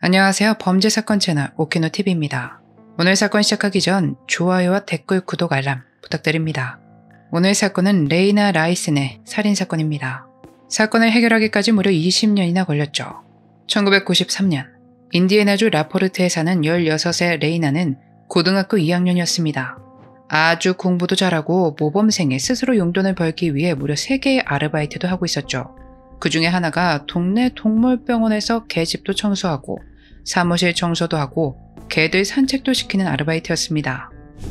안녕하세요. 범죄사건 채널 오키노TV입니다. 오늘 사건 시작하기 전 좋아요와 댓글, 구독, 알람 부탁드립니다. 오늘 사건은 레이나 라이슨의 살인사건입니다. 사건을 해결하기까지 무려 20년이나 걸렸죠. 1993년 인디애나주 라포르트에 사는 16세 레이나는 고등학교 2학년이었습니다. 아주 공부도 잘하고 모범생의 스스로 용돈을 벌기 위해 무려 3개의 아르바이트도 하고 있었죠. 그 중에 하나가 동네 동물병원에서 개집도 청소하고 사무실 청소도 하고 개들 산책도 시키는 아르바이트였습니다.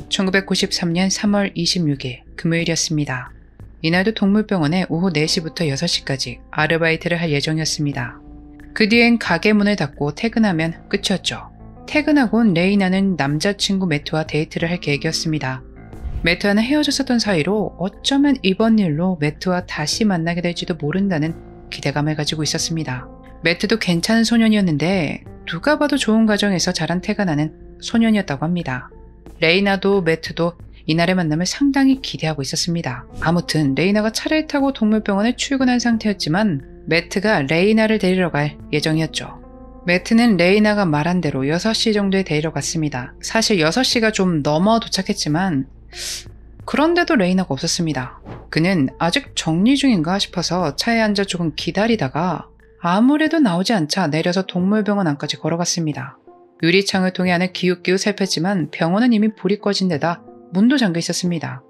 1993년 3월 26일 금요일이었습니다. 이날도 동물병원에 오후 4시부터 6시까지 아르바이트를 할 예정이었습니다. 그 뒤엔 가게 문을 닫고 퇴근하면 끝이었죠. 퇴근하곤 레이나는 남자친구 매트와 데이트를 할 계획이었습니다. 매트와는 헤어졌었던 사이로 어쩌면 이번 일로 매트와 다시 만나게 될지도 모른다는 기대감을 가지고 있었습니다. 매트도 괜찮은 소년이었는데 누가 봐도 좋은 가정에서 자란 태가 나는 소년이었다고 합니다. 레이나도 매트도 이날의 만남을 상당히 기대하고 있었습니다. 아무튼 레이나가 차를 타고 동물병원에 출근한 상태였지만 매트가 레이나를 데리러 갈 예정이었죠. 매트는 레이나가 말한 대로 6시 정도에 데리러 갔습니다. 사실 6시가 좀 넘어 도착했지만 그런데도 레이나가 없었습니다. 그는 아직 정리 중인가 싶어서 차에 앉아 조금 기다리다가 아무래도 나오지 않자 내려서 동물병원 안까지 걸어갔습니다. 유리창을 통해 안을 기웃기웃 살폈지만 병원은 이미 불이 꺼진 데다 문도 잠겨 있었습니다.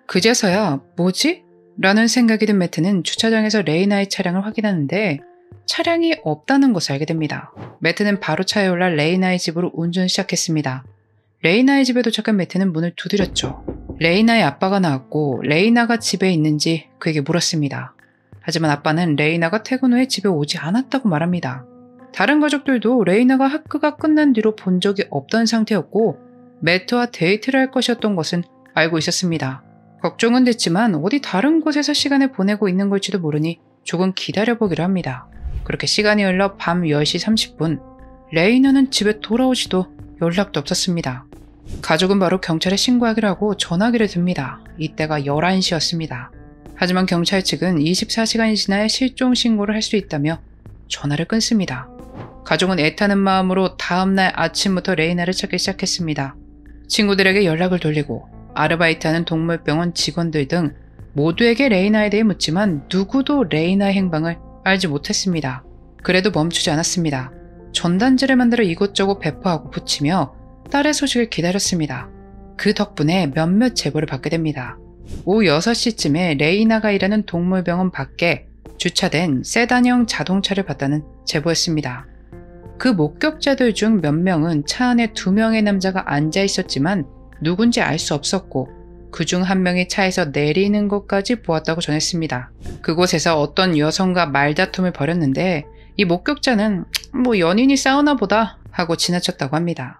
그제서야 뭐지? 라는 생각이 든 매트는 주차장에서 레이나의 차량을 확인하는데 차량이 없다는 것을 알게 됩니다. 매트는 바로 차에 올라 레이나의 집으로 운전을 시작했습니다. 레이나의 집에 도착한 매트는 문을 두드렸죠. 레이나의 아빠가 나왔고 레이나가 집에 있는지 그에게 물었습니다. 하지만 아빠는 레이나가 퇴근 후에 집에 오지 않았다고 말합니다. 다른 가족들도 레이나가 학교가 끝난 뒤로 본 적이 없던 상태였고 매트와 데이트를 할 것이었던 것은 알고 있었습니다. 걱정은 됐지만 어디 다른 곳에서 시간을 보내고 있는 걸지도 모르니 조금 기다려보기로 합니다. 그렇게 시간이 흘러 밤 10시 30분 레이나는 집에 돌아오지도 연락도 없었습니다. 가족은 바로 경찰에 신고하기로 하고 전화기를 듭니다. 이때가 11시였습니다. 하지만 경찰 측은 24시간이 지나야 실종 신고를 할 수 있다며 전화를 끊습니다. 가족은 애타는 마음으로 다음날 아침부터 레이나를 찾기 시작했습니다. 친구들에게 연락을 돌리고 아르바이트하는 동물병원 직원들 등 모두에게 레이나에 대해 묻지만 누구도 레이나의 행방을 알지 못했습니다. 그래도 멈추지 않았습니다. 전단지를 만들어 이곳저곳 배포하고 붙이며 딸의 소식을 기다렸습니다. 그 덕분에 몇몇 제보를 받게 됩니다. 오후 6시쯤에 레이나가 일하는 동물병원 밖에 주차된 세단형 자동차를 봤다는 제보였습니다. 그 목격자들 중 몇 명은 차 안에 2명의 남자가 앉아 있었지만 누군지 알 수 없었고 그중 한 명이 차에서 내리는 것까지 보았다고 전했습니다. 그곳에서 어떤 여성과 말다툼을 벌였는데 이 목격자는 연인이 싸우나 보다 하고 지나쳤다고 합니다.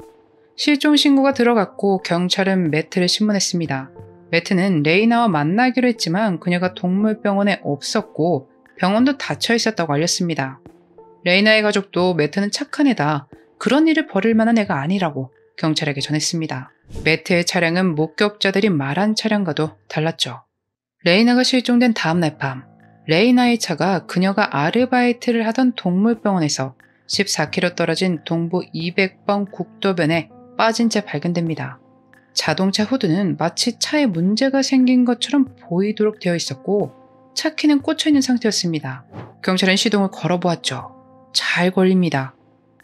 실종 신고가 들어갔고 경찰은 매트를 신문했습니다. 매트는 레이나와 만나기로 했지만 그녀가 동물병원에 없었고 병원도 닫혀 있었다고 알렸습니다. 레이나의 가족도 매트는 착한 애다. 그런 일을 벌일 만한 애가 아니라고 경찰에게 전했습니다. 매트의 차량은 목격자들이 말한 차량과도 달랐죠. 레이나가 실종된 다음날 밤, 레이나의 차가 그녀가 아르바이트를 하던 동물병원에서 14km 떨어진 동부 200번 국도변에 빠진 채 발견됩니다. 자동차 후드는 마치 차에 문제가 생긴 것처럼 보이도록 되어 있었고 차 키는 꽂혀있는 상태였습니다. 경찰은 시동을 걸어보았죠. 잘 걸립니다.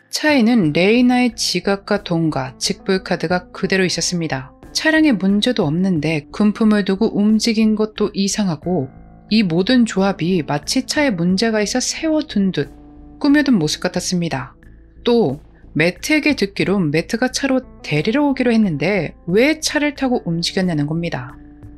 차에는 레이나의 지갑과 돈과 직불카드가 그대로 있었습니다. 차량에 문제도 없는데 금품을 두고 움직인 것도 이상하고 이 모든 조합이 마치 차에 문제가 있어 세워둔 듯 꾸며둔 모습 같았습니다. 또 매트에게 듣기로 매트가 차로 데리러 오기로 했는데 왜 차를 타고 움직였냐는 겁니다.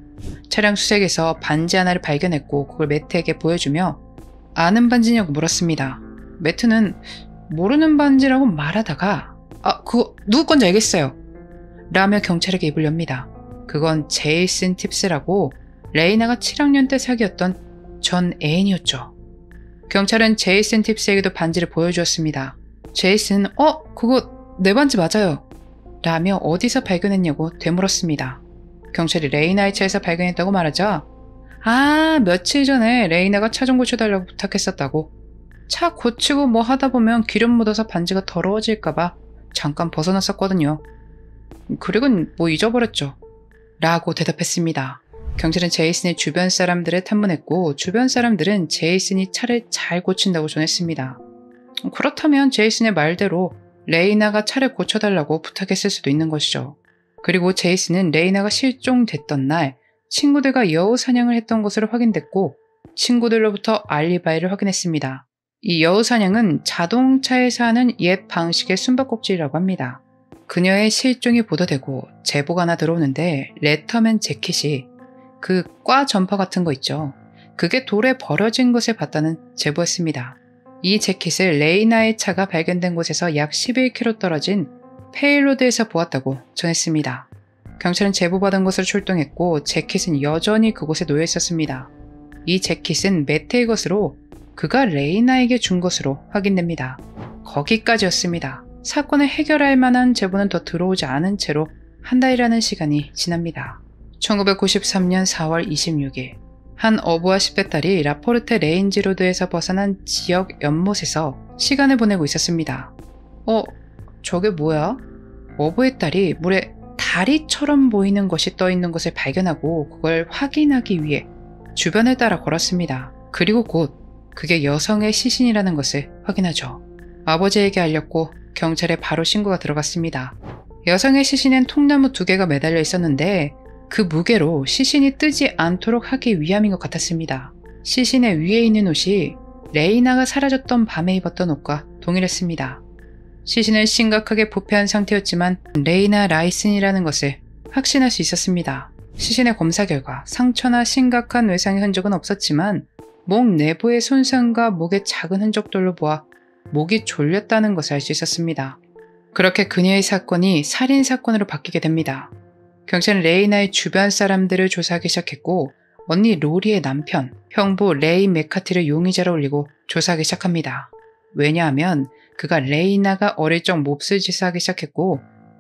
차량 수색에서 반지 하나를 발견했고 그걸 매트에게 보여주며 아는 반지냐고 물었습니다. 매트는 모르는 반지라고 말하다가 그거 누구 건지 알겠어요 라며 경찰에게 입을 엽니다. 그건 제이슨 팁스라고 레이나가 7학년 때 사귀었던 전 애인이었죠. 경찰은 제이슨 팁스에게도 반지를 보여주었습니다. 제이슨은 그거 내 반지 맞아요 라며 어디서 발견했냐고 되물었습니다. 경찰이 레이나의 차에서 발견했다고 말하자 며칠 전에 레이나가 차 좀 고쳐달라고 부탁했었다고 차 고치고 뭐 하다 보면 기름 묻어서 반지가 더러워질까봐 잠깐 벗어났었거든요. 그리고는 뭐 잊어버렸죠. 라고 대답했습니다. 경찰은 제이슨의 주변 사람들을 탐문했고 주변 사람들은 제이슨이 차를 잘 고친다고 전했습니다. 그렇다면 제이슨의 말대로 레이나가 차를 고쳐달라고 부탁했을 수도 있는 것이죠. 그리고 제이슨은 레이나가 실종됐던 날 친구들과 여우 사냥을 했던 것으로 확인됐고 친구들로부터 알리바이를 확인했습니다. 이 여우 사냥은 자동차에서 하는 옛 방식의 숨바꼭질이라고 합니다. 그녀의 실종이 보도되고 제보가 하나 들어오는데 레터맨 재킷이 그 과 점퍼 같은 거 있죠. 그게 돌에 버려진 것을 봤다는 제보였습니다. 이 재킷을 레이나의 차가 발견된 곳에서 약 11km 떨어진 페일로드에서 보았다고 전했습니다. 경찰은 제보받은 곳으로 출동했고 재킷은 여전히 그곳에 놓여 있었습니다. 이 재킷은 매트의 것으로 그가 레이나에게 준 것으로 확인됩니다. 거기까지였습니다. 사건을 해결할 만한 제보는 더 들어오지 않은 채로 한 달이라는 시간이 지납니다. 1993년 4월 26일 한 어부와 10대 딸이 라포르테 레인지로드에서 벗어난 지역 연못에서 시간을 보내고 있었습니다. 저게 뭐야? 어부의 딸이 물에 다리처럼 보이는 것이 떠 있는 것을 발견하고 그걸 확인하기 위해 주변을 따라 걸었습니다. 그리고 곧 그게 여성의 시신이라는 것을 확인하죠. 아버지에게 알렸고 경찰에 바로 신고가 들어갔습니다. 여성의 시신엔 통나무 2개가 매달려 있었는데 그 무게로 시신이 뜨지 않도록 하기 위함인 것 같았습니다. 시신의 위에 있는 옷이 레이나가 사라졌던 밤에 입었던 옷과 동일했습니다. 시신은 심각하게 부패한 상태였지만 레이나 라이슨이라는 것을 확신할 수 있었습니다. 시신의 검사 결과 상처나 심각한 외상의 흔적은 없었지만 목 내부의 손상과 목의 작은 흔적들로 보아 목이 졸렸다는 것을 알 수 있었습니다. 그렇게 그녀의 사건이 살인사건으로 바뀌게 됩니다. 경찰은 레이나의 주변 사람들을 조사하기 시작했고 언니 로리의 남편, 형부 레이 맥카티를 용의자로 올리고 조사하기 시작합니다. 왜냐하면 그가 레이나가 어릴 적 몹쓸 짓을 하기 시작했고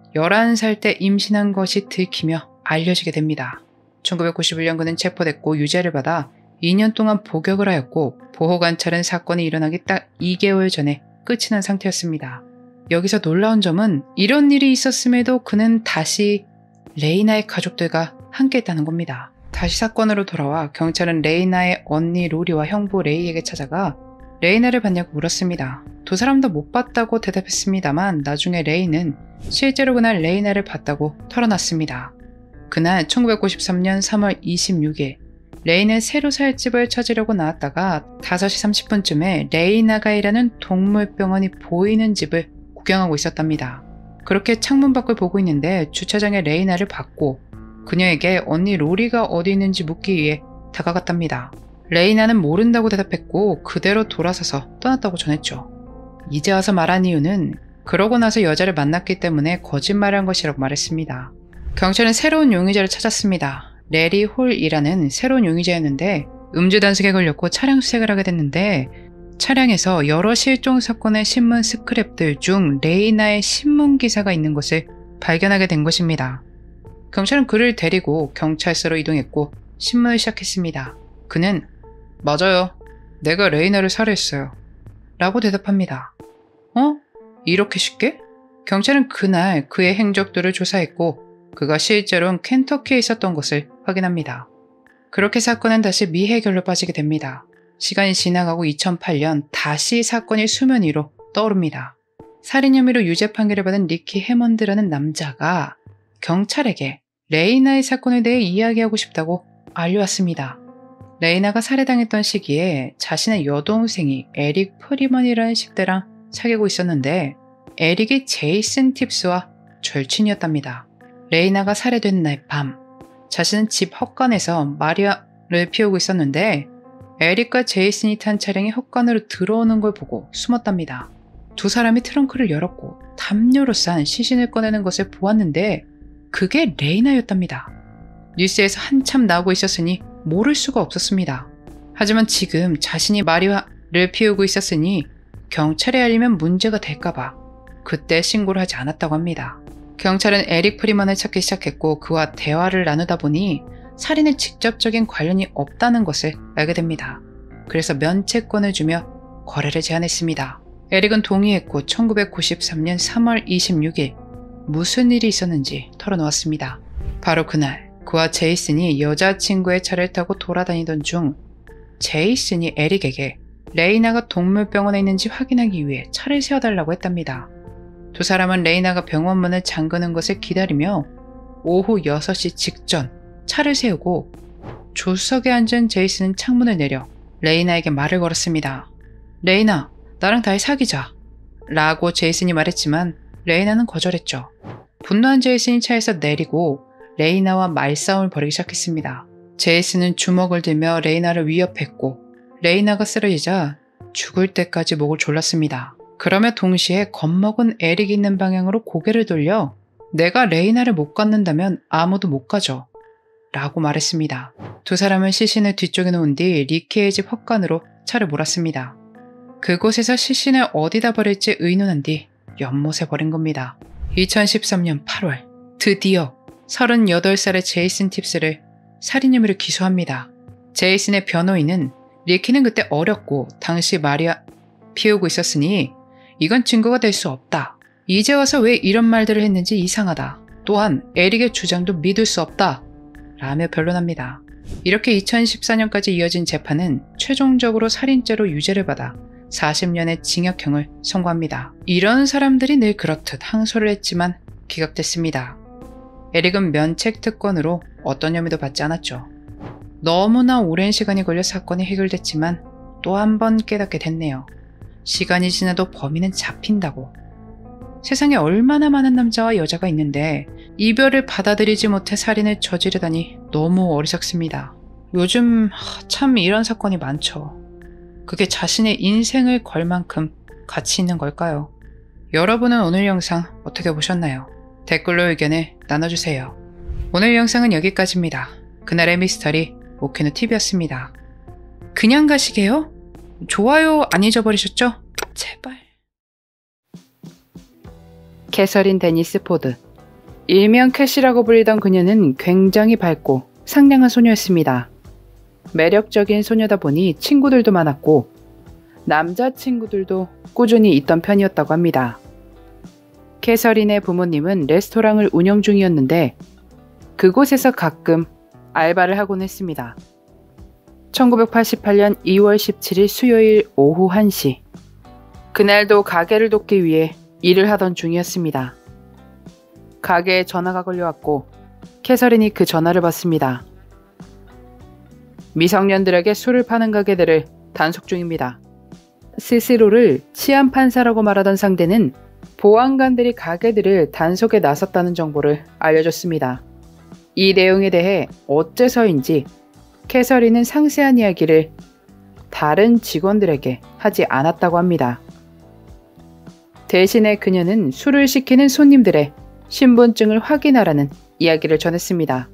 11살 때 임신한 것이 들키며 알려지게 됩니다. 1991년 그는 체포됐고 유죄를 받아 2년 동안 복역을 하였고 보호관찰은 사건이 일어나기 딱 2개월 전에 끝이 난 상태였습니다. 여기서 놀라운 점은 이런 일이 있었음에도 그는 다시 레이나의 가족들과 함께했다는 겁니다. 다시 사건으로 돌아와 경찰은 레이나의 언니 로리와 형부 레이에게 찾아가 레이나를 봤냐고 물었습니다. 두 사람 다 못 봤다고 대답했습니다만 나중에 레이는 실제로 그날 레이나를 봤다고 털어놨습니다. 그날 1993년 3월 26일 레이는 새로 살 집을 찾으려고 나왔다가 5시 30분쯤에 레이나가 일하는 동물병원이 보이는 집을 구경하고 있었답니다. 그렇게 창문 밖을 보고 있는데 주차장에 레이나를 봤고 그녀에게 언니 로리가 어디 있는지 묻기 위해 다가갔답니다. 레이나는 모른다고 대답했고 그대로 돌아서서 떠났다고 전했죠. 이제 와서 말한 이유는 그러고 나서 여자를 만났기 때문에 거짓말한 것이라고 말했습니다. 경찰은 새로운 용의자를 찾았습니다. 레리 홀이라는 새로운 용의자였는데 음주 단속에 걸렸고 차량 수색을 하게 됐는데 차량에서 여러 실종 사건의 신문 스크랩들 중 레이나의 신문 기사가 있는 것을 발견하게 된 것입니다. 경찰은 그를 데리고 경찰서로 이동했고 신문을 시작했습니다. 그는 맞아요. 내가 레이나를 살해했어요. 라고 대답합니다. 이렇게 쉽게? 경찰은 그날 그의 행적들을 조사했고 그가 실제로는 켄터키에 있었던 것을 확인합니다. 그렇게 사건은 다시 미해결로 빠지게 됩니다. 시간이 지나가고 2008년 다시 사건이 수면 위로 떠오릅니다. 살인 혐의로 유죄 판결을 받은 리키 해먼드라는 남자가 경찰에게 레이나의 사건에 대해 이야기하고 싶다고 알려왔습니다. 레이나가 살해당했던 시기에 자신의 여동생이 에릭 프리먼이라는 10대랑 사귀고 있었는데 에릭이 제이슨 팁스와 절친이었답니다. 레이나가 살해된 날 밤 자신은 집 헛간에서 마리아를 피우고 있었는데 에릭과 제이슨이 탄 차량이 헛간으로 들어오는 걸 보고 숨었답니다. 두 사람이 트렁크를 열었고 담요로 싼 시신을 꺼내는 것을 보았는데 그게 레이나였답니다. 뉴스에서 한참 나오고 있었으니 모를 수가 없었습니다. 하지만 지금 자신이 마리아를 피우고 있었으니 경찰에 알리면 문제가 될까봐 그때 신고를 하지 않았다고 합니다. 경찰은 에릭 프리먼을 찾기 시작했고 그와 대화를 나누다 보니 살인에 직접적인 관련이 없다는 것을 알게 됩니다. 그래서 면책권을 주며 거래를 제안했습니다. 에릭은 동의했고 1993년 3월 26일 무슨 일이 있었는지 털어놓았습니다. 바로 그날 그와 제이슨이 여자친구의 차를 타고 돌아다니던 중 제이슨이 에릭에게 레이나가 동물병원에 있는지 확인하기 위해 차를 세워달라고 했답니다. 두 사람은 레이나가 병원 문을 잠그는 것을 기다리며 오후 6시 직전 차를 세우고 조수석에 앉은 제이슨은 창문을 내려 레이나에게 말을 걸었습니다. 레이나, 나랑 다시 사귀자 라고 제이슨이 말했지만 레이나는 거절했죠. 분노한 제이슨이 차에서 내리고 레이나와 말싸움을 벌이기 시작했습니다. 제이슨은 주먹을 들며 레이나를 위협했고 레이나가 쓰러지자 죽을 때까지 목을 졸랐습니다. 그러며 동시에 겁먹은 에릭이 있는 방향으로 고개를 돌려 내가 레이나를 못 갖는다면 아무도 못 가죠 라고 말했습니다. 두 사람은 시신을 뒤쪽에 놓은 뒤 리키의 집 헛간으로 차를 몰았습니다. 그곳에서 시신을 어디다 버릴지 의논한 뒤 연못에 버린 겁니다. 2013년 8월 드디어 38살의 제이슨 팁스를 살인 혐의로 기소합니다. 제이슨의 변호인은 리키는 그때 어렸고 당시 말이 피우고 있었으니 이건 증거가 될 수 없다. 이제 와서 왜 이런 말들을 했는지 이상하다. 또한 에릭의 주장도 믿을 수 없다. 라며 변론합니다. 이렇게 2014년까지 이어진 재판은 최종적으로 살인죄로 유죄를 받아 40년의 징역형을 선고합니다. 이런 사람들이 늘 그렇듯 항소를 했지만 기각됐습니다. 에릭은 면책 특권으로 어떤 혐의도 받지 않았죠. 너무나 오랜 시간이 걸려 사건이 해결됐지만 또 한 번 깨닫게 됐네요. 시간이 지나도 범인은 잡힌다고. 세상에 얼마나 많은 남자와 여자가 있는데 이별을 받아들이지 못해 살인을 저지르다니 너무 어리석습니다. 요즘 참 이런 사건이 많죠. 그게 자신의 인생을 걸 만큼 가치 있는 걸까요? 여러분은 오늘 영상 어떻게 보셨나요? 댓글로 의견을 나눠주세요. 오늘 영상은 여기까지입니다. 그날의 미스터리 오키노TV였습니다. 그냥 가시게요? 좋아요 안 잊어버리셨죠? 제발. 캐서린 데니스 포드. 일명 캐시라고 불리던 그녀는 굉장히 밝고 상냥한 소녀였습니다. 매력적인 소녀다 보니 친구들도 많았고 남자친구들도 꾸준히 있던 편이었다고 합니다. 캐서린의 부모님은 레스토랑을 운영 중이었는데 그곳에서 가끔 알바를 하곤 했습니다. 1988년 2월 17일 수요일 오후 1시. 그날도 가게를 돕기 위해 일을 하던 중이었습니다. 가게에 전화가 걸려왔고 캐서린이 그 전화를 받습니다. 미성년들에게 술을 파는 가게들을 단속 중입니다. 스스로를 치안판사라고 말하던 상대는 보안관들이 가게들을 단속에 나섰다는 정보를 알려줬습니다. 이 내용에 대해 어째서인지 캐서린은 상세한 이야기를 다른 직원들에게 하지 않았다고 합니다. 대신에 그녀는 술을 시키는 손님들의 신분증을 확인하라는 이야기를 전했습니다.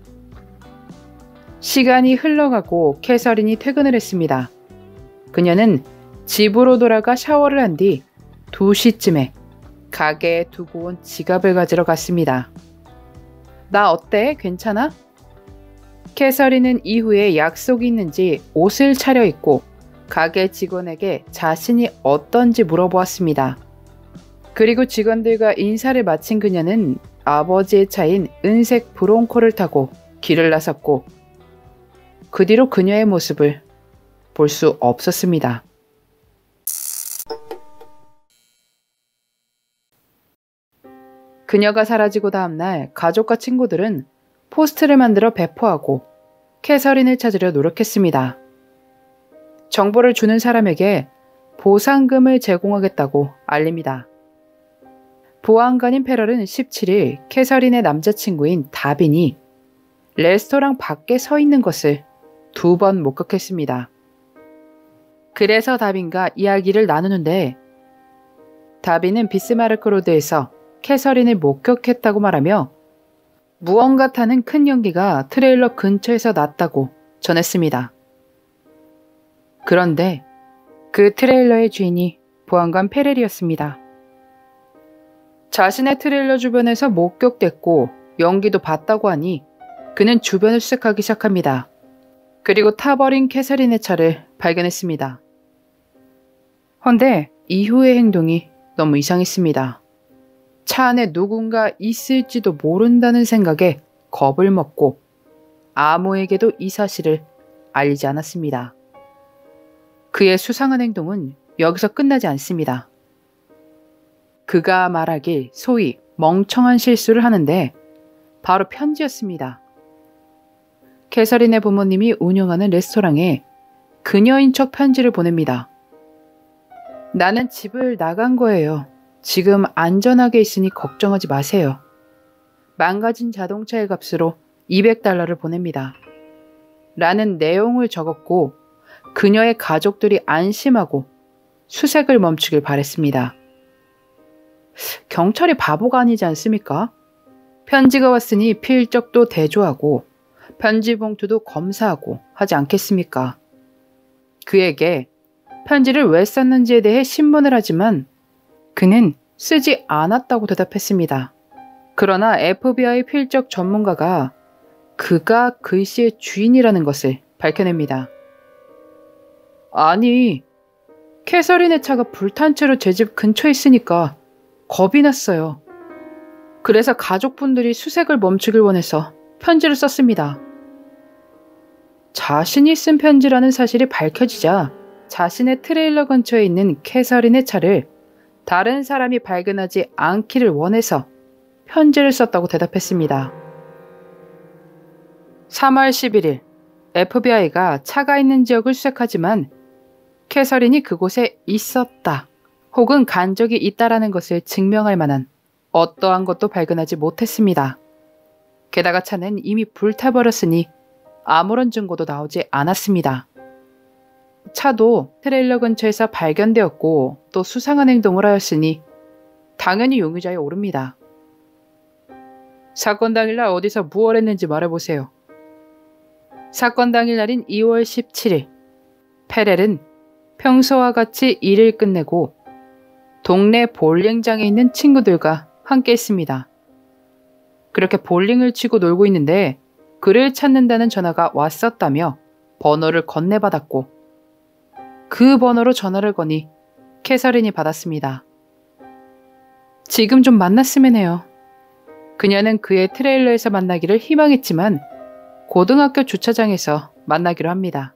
시간이 흘러가고 캐서린이 퇴근을 했습니다. 그녀는 집으로 돌아가 샤워를 한 뒤 2시쯤에 가게에 두고 온 지갑을 가지러 갔습니다. 나 어때? 괜찮아? 캐서린은 이후에 약속이 있는지 옷을 차려입고 가게 직원에게 자신이 어떤지 물어보았습니다. 그리고 직원들과 인사를 마친 그녀는 아버지의 차인 은색 브롱코를 타고 길을 나섰고 그 뒤로 그녀의 모습을 볼 수 없었습니다. 그녀가 사라지고 다음날 가족과 친구들은 포스트를 만들어 배포하고 캐서린을 찾으려 노력했습니다. 정보를 주는 사람에게 보상금을 제공하겠다고 알립니다. 보안관인 페럴은 17일 캐서린의 남자친구인 다빈이 레스토랑 밖에 서 있는 것을 2번 목격했습니다. 그래서 다빈과 이야기를 나누는데 다빈은 비스마르크 로드에서 캐서린을 목격했다고 말하며 무언가 타는 큰 연기가 트레일러 근처에서 났다고 전했습니다. 그런데 그 트레일러의 주인이 보안관 페렐이었습니다. 자신의 트레일러 주변에서 목격됐고 연기도 봤다고 하니 그는 주변을 수색하기 시작합니다. 그리고 타버린 캐서린의 차를 발견했습니다. 헌데 이후의 행동이 너무 이상했습니다. 차 안에 누군가 있을지도 모른다는 생각에 겁을 먹고 아무에게도 이 사실을 알리지 않았습니다. 그의 수상한 행동은 여기서 끝나지 않습니다. 그가 말하길 소위 멍청한 실수를 하는데 바로 편지였습니다. 캐서린의 부모님이 운영하는 레스토랑에 그녀인 척 편지를 보냅니다. 나는 집을 나간 거예요. 지금 안전하게 있으니 걱정하지 마세요. 망가진 자동차의 값으로 $200를 보냅니다. 라는 내용을 적었고 그녀의 가족들이 안심하고 수색을 멈추길 바랬습니다. 경찰이 바보가 아니지 않습니까? 편지가 왔으니 필적도 대조하고 편지 봉투도 검사하고 하지 않겠습니까? 그에게 편지를 왜 썼는지에 대해 신문을 하지만 그는 쓰지 않았다고 대답했습니다. 그러나 FBI 필적 전문가가 그가 글씨의 주인이라는 것을 밝혀냅니다. 아니, 캐서린의 차가 불탄 채로 제 집 근처에 있으니까 겁이 났어요. 그래서 가족분들이 수색을 멈추길 원해서 편지를 썼습니다. 자신이 쓴 편지라는 사실이 밝혀지자 자신의 트레일러 근처에 있는 캐서린의 차를 다른 사람이 발견하지 않기를 원해서 편지를 썼다고 대답했습니다. 3월 11일 FBI가 차가 있는 지역을 수색하지만 캐서린이 그곳에 있었다 혹은 간 적이 있다라는 것을 증명할 만한 어떠한 것도 발견하지 못했습니다. 게다가 차는 이미 불타버렸으니 아무런 증거도 나오지 않았습니다. 차도 트레일러 근처에서 발견되었고 또 수상한 행동을 하였으니 당연히 용의자에 오릅니다. 사건 당일날 어디서 무얼 했는지 말해보세요. 사건 당일날인 2월 17일 페렐은 평소와 같이 일을 끝내고 동네 볼링장에 있는 친구들과 함께 했습니다. 그렇게 볼링을 치고 놀고 있는데 그를 찾는다는 전화가 왔었다며 번호를 건네받았고 그 번호로 전화를 거니 캐서린이 받았습니다. 지금 좀 만났으면 해요. 그녀는 그의 트레일러에서 만나기를 희망했지만 고등학교 주차장에서 만나기로 합니다.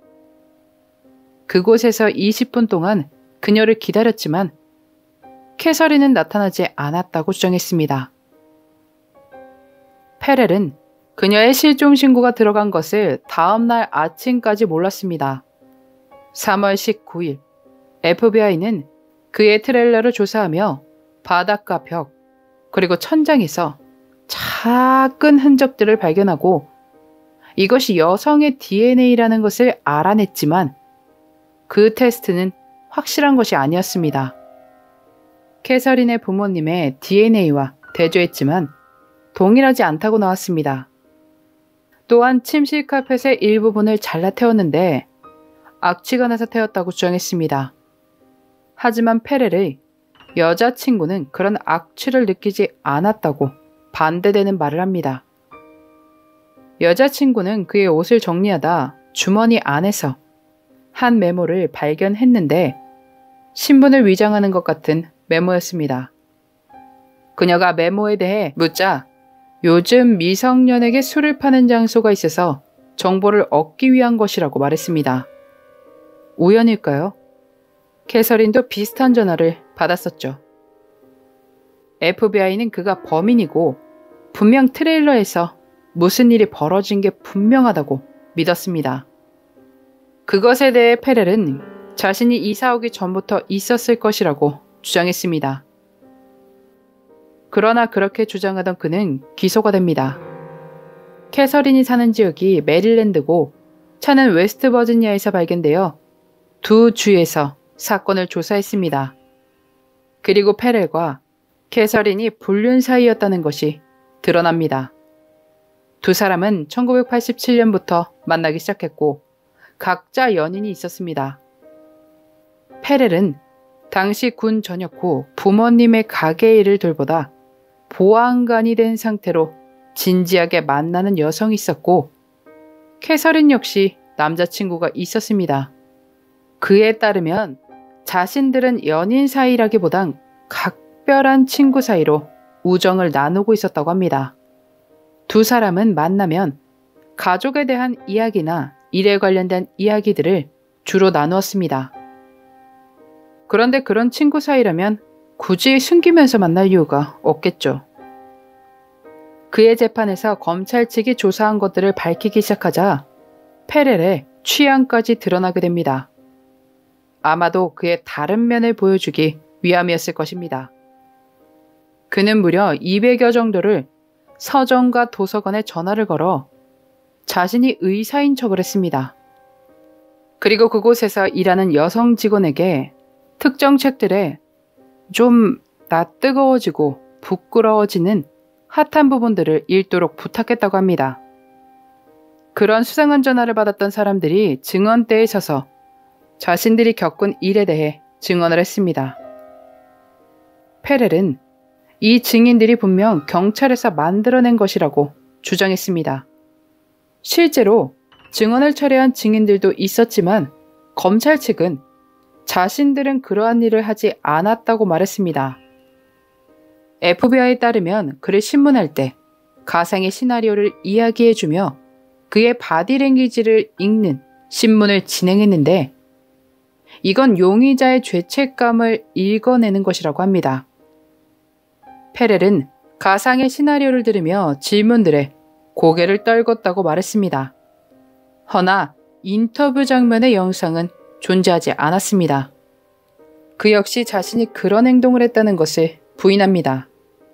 그곳에서 20분 동안 그녀를 기다렸지만 캐서린은 나타나지 않았다고 주장했습니다. 페렐은 그녀의 실종 신고가 들어간 것을 다음날 아침까지 몰랐습니다. 3월 19일 FBI는 그의 트레일러를 조사하며 바닥과 벽 그리고 천장에서 작은 흔적들을 발견하고 이것이 여성의 DNA라는 것을 알아냈지만 그 테스트는 확실한 것이 아니었습니다. 캐서린의 부모님의 DNA와 대조했지만 동일하지 않다고 나왔습니다. 또한 침실 카펫의 일부분을 잘라 태웠는데 악취가 나서 태웠다고 주장했습니다. 하지만 페렐의 여자친구는 그런 악취를 느끼지 않았다고 반대되는 말을 합니다. 여자친구는 그의 옷을 정리하다 주머니 안에서 한 메모를 발견했는데 신분을 위장하는 것 같은 메모였습니다. 그녀가 메모에 대해 묻자 요즘 미성년에게 술을 파는 장소가 있어서 정보를 얻기 위한 것이라고 말했습니다. 우연일까요? 캐서린도 비슷한 전화를 받았었죠. FBI는 그가 범인이고 분명 트레일러에서 무슨 일이 벌어진 게 분명하다고 믿었습니다. 그것에 대해 페렐은 자신이 이사 오기 전부터 있었을 것이라고 주장했습니다. 그러나 그렇게 주장하던 그는 기소가 됩니다. 캐서린이 사는 지역이 메릴랜드고 차는 웨스트버지니아에서 발견되어 두 주에서 사건을 조사했습니다. 그리고 페렐과 캐서린이 불륜 사이였다는 것이 드러납니다. 두 사람은 1987년부터 만나기 시작했고 각자 연인이 있었습니다. 페렐은 당시 군 전역 후 부모님의 가게 일을 돌보다 보안관이 된 상태로 진지하게 만나는 여성이 있었고 캐서린 역시 남자친구가 있었습니다. 그에 따르면 자신들은 연인 사이라기보단 각별한 친구 사이로 우정을 나누고 있었다고 합니다. 두 사람은 만나면 가족에 대한 이야기나 일에 관련된 이야기들을 주로 나누었습니다. 그런데 그런 친구 사이라면 굳이 숨기면서 만날 이유가 없겠죠. 그의 재판에서 검찰 측이 조사한 것들을 밝히기 시작하자 페렐의 취향까지 드러나게 됩니다. 아마도 그의 다른 면을 보여주기 위함이었을 것입니다. 그는 무려 200여 정도를 서점과 도서관에 전화를 걸어 자신이 의사인 척을 했습니다. 그리고 그곳에서 일하는 여성 직원에게 특정 책들에 좀 낯뜨거워지고 부끄러워지는 핫한 부분들을 읽도록 부탁했다고 합니다. 그런 수상한 전화를 받았던 사람들이 증언대에 서서 자신들이 겪은 일에 대해 증언을 했습니다. 페렐은 이 증인들이 분명 경찰에서 만들어낸 것이라고 주장했습니다. 실제로 증언을 철회한 증인들도 있었지만 검찰 측은 자신들은 그러한 일을 하지 않았다고 말했습니다. FBI에 따르면 그를 신문할 때 가상의 시나리오를 이야기해주며 그의 바디랭귀지를 읽는 신문을 진행했는데 이건 용의자의 죄책감을 읽어내는 것이라고 합니다. 페렐은 가상의 시나리오를 들으며 질문들에 고개를 떨궜다고 말했습니다. 허나 인터뷰 장면의 영상은 존재하지 않았습니다. 그 역시 자신이 그런 행동을 했다는 것을 부인합니다.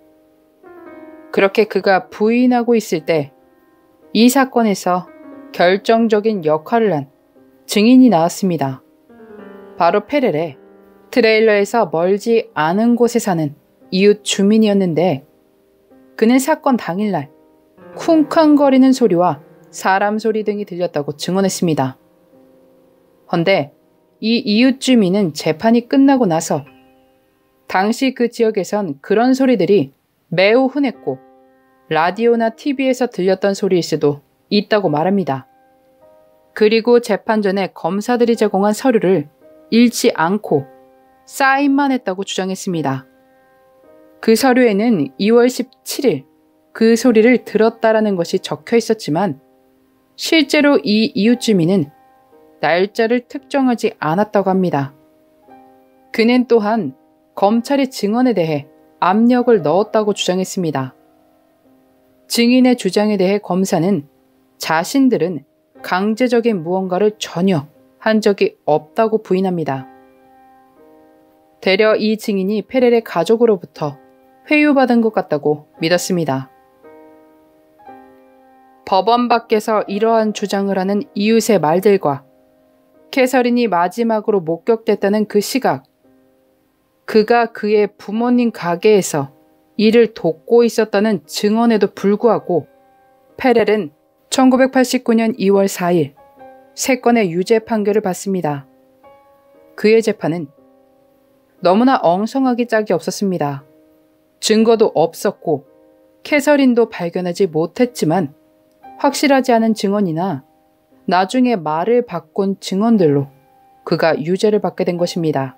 그렇게 그가 부인하고 있을 때 이 사건에서 결정적인 역할을 한 증인이 나왔습니다. 바로 페렐의 트레일러에서 멀지 않은 곳에 사는 이웃 주민이었는데 그는 사건 당일날 쿵쾅거리는 소리와 사람 소리 등이 들렸다고 증언했습니다. 헌데 이 이웃 주민은 재판이 끝나고 나서 당시 그 지역에선 그런 소리들이 매우 흔했고 라디오나 TV에서 들렸던 소리일 수도 있다고 말합니다. 그리고 재판 전에 검사들이 제공한 서류를 읽지 않고 사인만 했다고 주장했습니다. 그 서류에는 2월 17일 그 소리를 들었다라는 것이 적혀 있었지만 실제로 이 이웃 주민은 날짜를 특정하지 않았다고 합니다. 그는 또한 검찰의 증언에 대해 압력을 넣었다고 주장했습니다. 증인의 주장에 대해 검사는 자신들은 강제적인 무언가를 전혀 한 적이 없다고 부인합니다. 되려 이 증인이 페렐의 가족으로부터 회유받은 것 같다고 믿었습니다. 법원 밖에서 이러한 주장을 하는 이웃의 말들과 캐서린이 마지막으로 목격됐다는 그 시각, 그가 그의 부모님 가게에서 이를 돕고 있었다는 증언에도 불구하고 페렐은 1989년 2월 4일 3건의 유죄 판결을 받습니다. 그의 재판은 너무나 엉성하기 짝이 없었습니다. 증거도 없었고 캐서린도 발견하지 못했지만 확실하지 않은 증언이나 나중에 말을 바꾼 증언들로 그가 유죄를 받게 된 것입니다.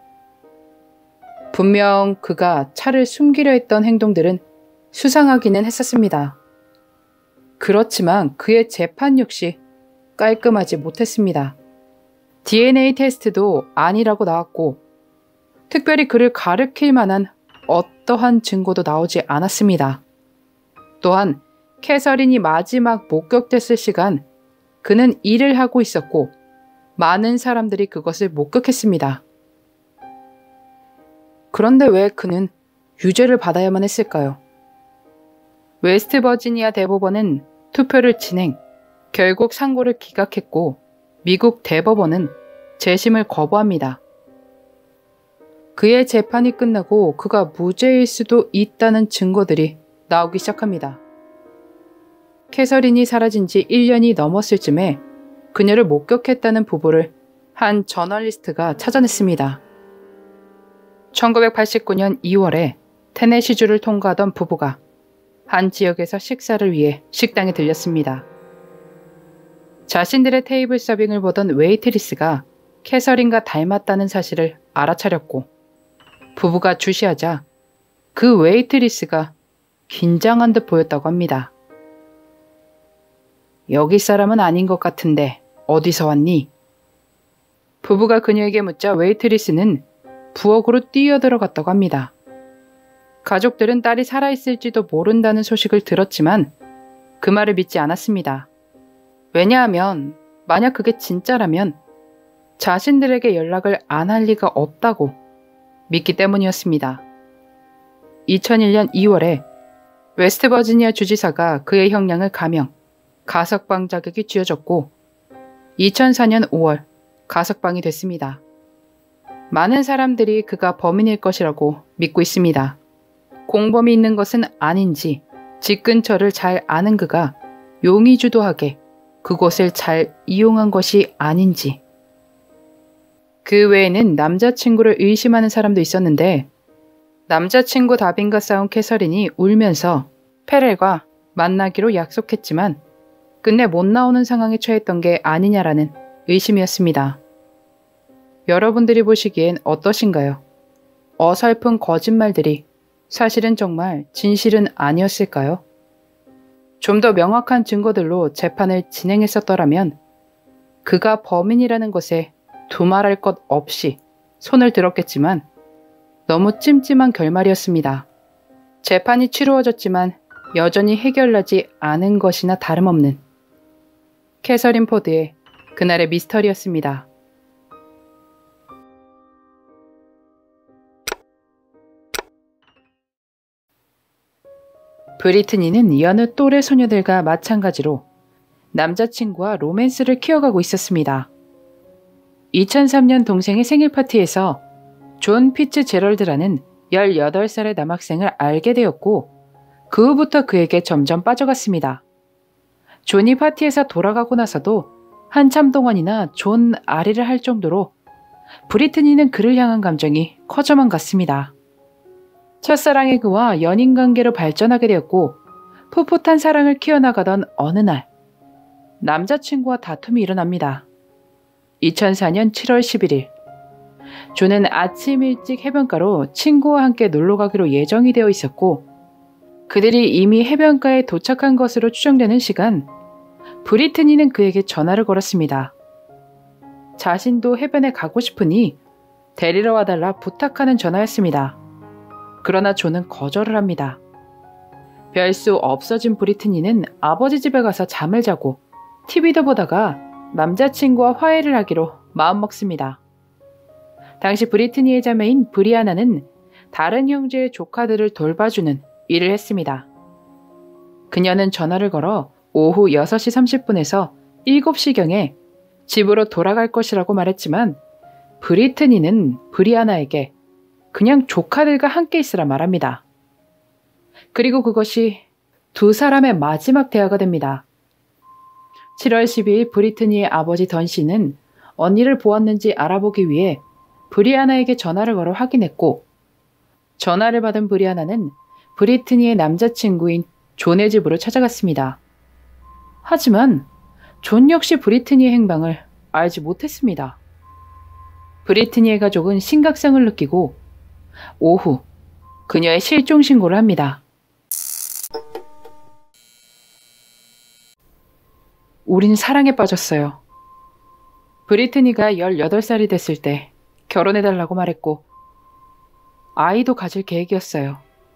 분명 그가 차를 숨기려 했던 행동들은 수상하기는 했었습니다. 그렇지만 그의 재판 역시 깔끔하지 못했습니다. DNA 테스트도 아니라고 나왔고 특별히 그를 가리킬 만한 어떠한 증거도 나오지 않았습니다. 또한 캐서린이 마지막 목격됐을 시간 그는 일을 하고 있었고 많은 사람들이 그것을 목격했습니다. 그런데 왜 그는 유죄를 받아야만 했을까요? 웨스트버지니아 대법원은 투표를 진행, 결국 상고를 기각했고 미국 대법원은 재심을 거부합니다. 그의 재판이 끝나고 그가 무죄일 수도 있다는 증거들이 나오기 시작합니다. 캐서린이 사라진 지 1년이 넘었을 즈음에 그녀를 목격했다는 부부를 한 저널리스트가 찾아냈습니다. 1989년 2월에 테네시주를 통과하던 부부가 한 지역에서 식사를 위해 식당에 들렸습니다. 자신들의 테이블 서빙을 보던 웨이트리스가 캐서린과 닮았다는 사실을 알아차렸고 부부가 주시하자 그 웨이트리스가 긴장한 듯 보였다고 합니다. 여기 사람은 아닌 것 같은데 어디서 왔니? 부부가 그녀에게 묻자 웨이트리스는 부엌으로 뛰어들어갔다고 합니다. 가족들은 딸이 살아있을지도 모른다는 소식을 들었지만 그 말을 믿지 않았습니다. 왜냐하면 만약 그게 진짜라면 자신들에게 연락을 안 할 리가 없다고 믿기 때문이었습니다. 2001년 2월에 웨스트버지니아 주지사가 그의 형량을 감형, 가석방 자격이 쥐어졌고 2004년 5월 가석방이 됐습니다. 많은 사람들이 그가 범인일 것이라고 믿고 있습니다. 공범이 있는 것은 아닌지 집 근처를 잘 아는 그가 용의주도하게 그곳을 잘 이용한 것이 아닌지. 그 외에는 남자친구를 의심하는 사람도 있었는데 남자친구 다빈과 싸운 캐서린이 울면서 페렐과 만나기로 약속했지만 끝내 못 나오는 상황에 처했던 게 아니냐라는 의심이었습니다. 여러분들이 보시기엔 어떠신가요? 어설픈 거짓말들이 사실은 정말 진실은 아니었을까요? 좀 더 명확한 증거들로 재판을 진행했었더라면 그가 범인이라는 것에 두말할 것 없이 손을 들었겠지만 너무 찜찜한 결말이었습니다. 재판이 치루어졌지만 여전히 해결나지 않은 것이나 다름없는 캐서린 포드의 그날의 미스터리였습니다. 브리트니는 여느 또래 소녀들과 마찬가지로 남자친구와 로맨스를 키워가고 있었습니다. 2003년 동생의 생일 파티에서 존 피츠제럴드라는 18살의 남학생을 알게 되었고 그 후부터 그에게 점점 빠져갔습니다. 존이 파티에서 돌아가고 나서도 한참 동안이나 존 아리를 할 정도로 브리트니는 그를 향한 감정이 커져만 갔습니다. 첫사랑의 그와 연인관계로 발전하게 되었고 풋풋한 사랑을 키워나가던 어느 날 남자친구와 다툼이 일어납니다. 2004년 7월 11일 존은 아침 일찍 해변가로 친구와 함께 놀러가기로 예정이 되어 있었고 그들이 이미 해변가에 도착한 것으로 추정되는 시간 브리트니는 그에게 전화를 걸었습니다. 자신도 해변에 가고 싶으니 데리러 와달라 부탁하는 전화였습니다. 그러나 존은 거절을 합니다. 별 수 없어진 브리트니는 아버지 집에 가서 잠을 자고 TV도 보다가 남자친구와 화해를 하기로 마음먹습니다. 당시 브리트니의 자매인 브리아나는 다른 형제의 조카들을 돌봐주는 일을 했습니다. 그녀는 전화를 걸어 오후 6시 30분에서 7시경에 집으로 돌아갈 것이라고 말했지만 브리트니는 브리아나에게 그냥 조카들과 함께 있으라 말합니다. 그리고 그것이 두 사람의 마지막 대화가 됩니다. 7월 12일 브리트니의 아버지 던 씨는 언니를 보았는지 알아보기 위해 브리아나에게 전화를 걸어 확인했고 전화를 받은 브리아나는 브리트니의 남자친구인 존의 집으로 찾아갔습니다. 하지만 존 역시 브리트니의 행방을 알지 못했습니다. 브리트니의 가족은 심각성을 느끼고 오후 그녀의 실종 신고를 합니다. 우린 사랑에 빠졌어요. 브리트니가 18살이 됐을 때 결혼해달라고 말했고 아이도 가질 계획이었어요.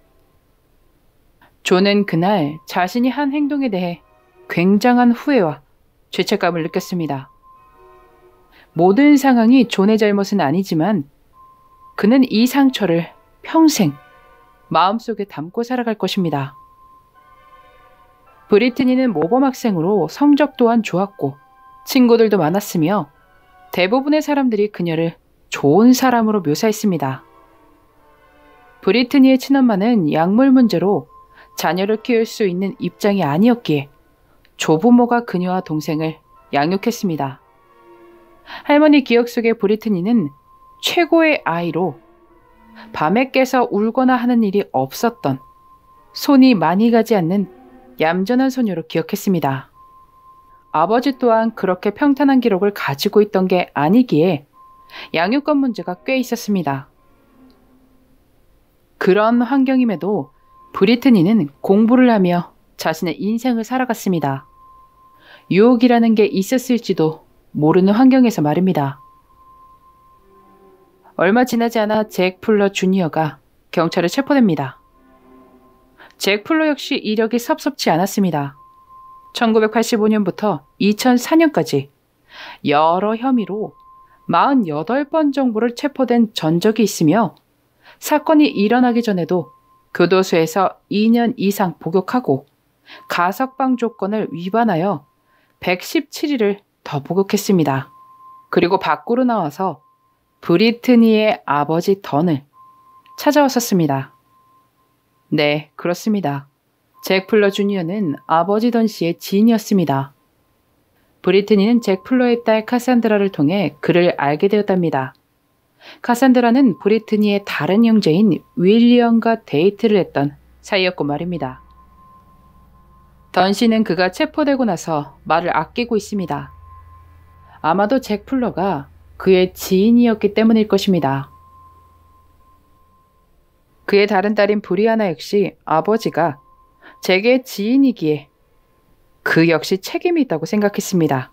존은 그날 자신이 한 행동에 대해 굉장한 후회와 죄책감을 느꼈습니다. 모든 상황이 존의 잘못은 아니지만 그는 이 상처를 평생 마음속에 담고 살아갈 것입니다. 브리트니는 모범학생으로 성적 또한 좋았고 친구들도 많았으며 대부분의 사람들이 그녀를 좋은 사람으로 묘사했습니다. 브리트니의 친엄마는 약물 문제로 자녀를 키울 수 있는 입장이 아니었기에 조부모가 그녀와 동생을 양육했습니다. 할머니 기억 속의 브리트니는 최고의 아이로 밤에 깨서 울거나 하는 일이 없었던 손이 많이 가지 않는 얌전한 소녀로 기억했습니다. 아버지 또한 그렇게 평탄한 기록을 가지고 있던 게 아니기에 양육권 문제가 꽤 있었습니다. 그런 환경임에도 브리트니는 공부를 하며 자신의 인생을 살아갔습니다. 유혹이라는 게 있었을지도 모르는 환경에서 말입니다. 얼마 지나지 않아 잭 풀러 주니어가 경찰에 체포됩니다. 잭 풀러 역시 이력이 섭섭지 않았습니다. 1985년부터 2004년까지 여러 혐의로 48번 정도를 체포된 전적이 있으며 사건이 일어나기 전에도 교도소에서 2년 이상 복역하고 가석방 조건을 위반하여 117일을 더 복역했습니다. 그리고 밖으로 나와서 브리트니의 아버지 던을 찾아왔었습니다. 네, 그렇습니다. 잭 풀러 주니어는 아버지 던 씨의 지인이었습니다. 브리트니는 잭 풀러의 딸 카산드라를 통해 그를 알게 되었답니다. 카산드라는 브리트니의 다른 형제인 윌리엄과 데이트를 했던 사이였고 말입니다. 던 씨는 그가 체포되고 나서 말을 아끼고 있습니다. 아마도 잭 풀러가 그의 지인이었기 때문일 것입니다. 그의 다른 딸인 브리아나 역시 아버지가 잭의 지인이기에 그 역시 책임이 있다고 생각했습니다.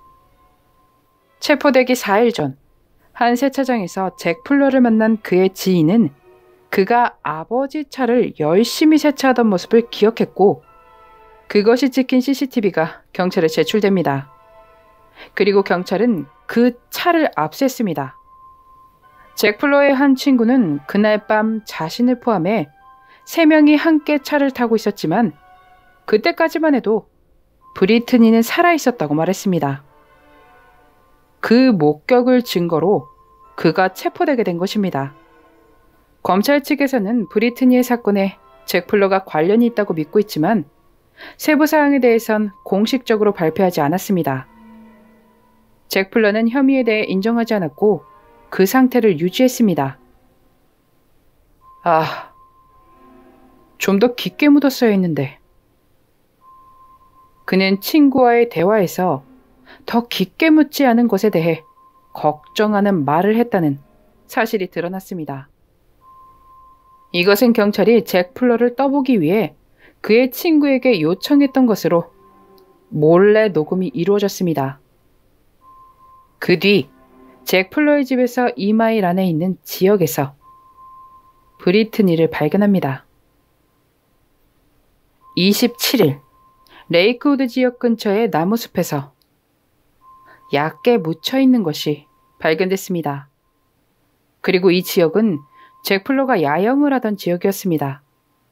체포되기 4일 전 한 세차장에서 잭 풀러를 만난 그의 지인은 그가 아버지 차를 열심히 세차하던 모습을 기억했고 그것이 찍힌 CCTV가 경찰에 제출됩니다. 그리고 경찰은 그 차를 압수했습니다. 잭 풀러의 한 친구는 그날 밤 자신을 포함해 3명이 함께 차를 타고 있었지만 그때까지만 해도 브리트니는 살아있었다고 말했습니다. 그 목격을 증거로 그가 체포되게 된 것입니다. 검찰 측에서는 브리트니의 사건에 잭 풀러가 관련이 있다고 믿고 있지만 세부 사항에 대해선 공식적으로 발표하지 않았습니다. 잭 풀러는 혐의에 대해 인정하지 않았고 그 상태를 유지했습니다. 좀 더 깊게 묻었어야 했는데. 그는 친구와의 대화에서 더 깊게 묻지 않은 것에 대해 걱정하는 말을 했다는 사실이 드러났습니다. 이것은 경찰이 잭 풀러를 떠보기 위해 그의 친구에게 요청했던 것으로 몰래 녹음이 이루어졌습니다. 그 뒤 잭 풀러의 집에서 2마일 안에 있는 지역에서 브리트니를 발견합니다. 27일 레이크우드 지역 근처의 나무숲에서 얕게 묻혀있는 것이 발견됐습니다. 그리고 이 지역은 잭 풀러가 야영을 하던 지역이었습니다.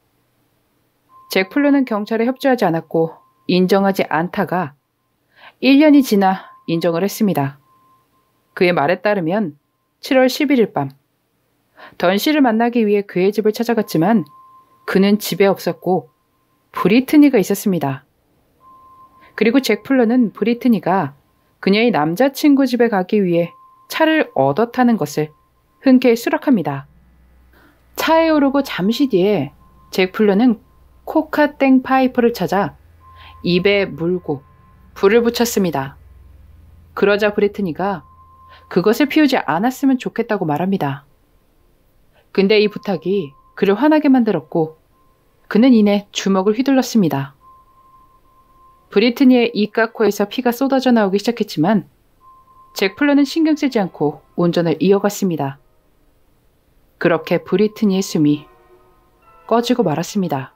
잭 풀러는 경찰에 협조하지 않았고 인정하지 않다가 1년이 지나 인정을 했습니다. 그의 말에 따르면 7월 11일 밤 던 씨를 만나기 위해 그의 집을 찾아갔지만 그는 집에 없었고 브리트니가 있었습니다. 그리고 잭 풀러는 브리트니가 그녀의 남자친구 집에 가기 위해 차를 얻어 타는 것을 흔쾌히 수락합니다. 차에 오르고 잠시 뒤에 잭 풀러는 코카땡 파이프를 찾아 입에 물고 불을 붙였습니다. 그러자 브리트니가 그것을 피우지 않았으면 좋겠다고 말합니다. 근데 이 부탁이 그를 화나게 만들었고 그는 이내 주먹을 휘둘렀습니다. 브리트니의 입과 코에서 피가 쏟아져 나오기 시작했지만 잭 풀러는 신경 쓰지 않고 운전을 이어갔습니다. 그렇게 브리트니의 숨이 꺼지고 말았습니다.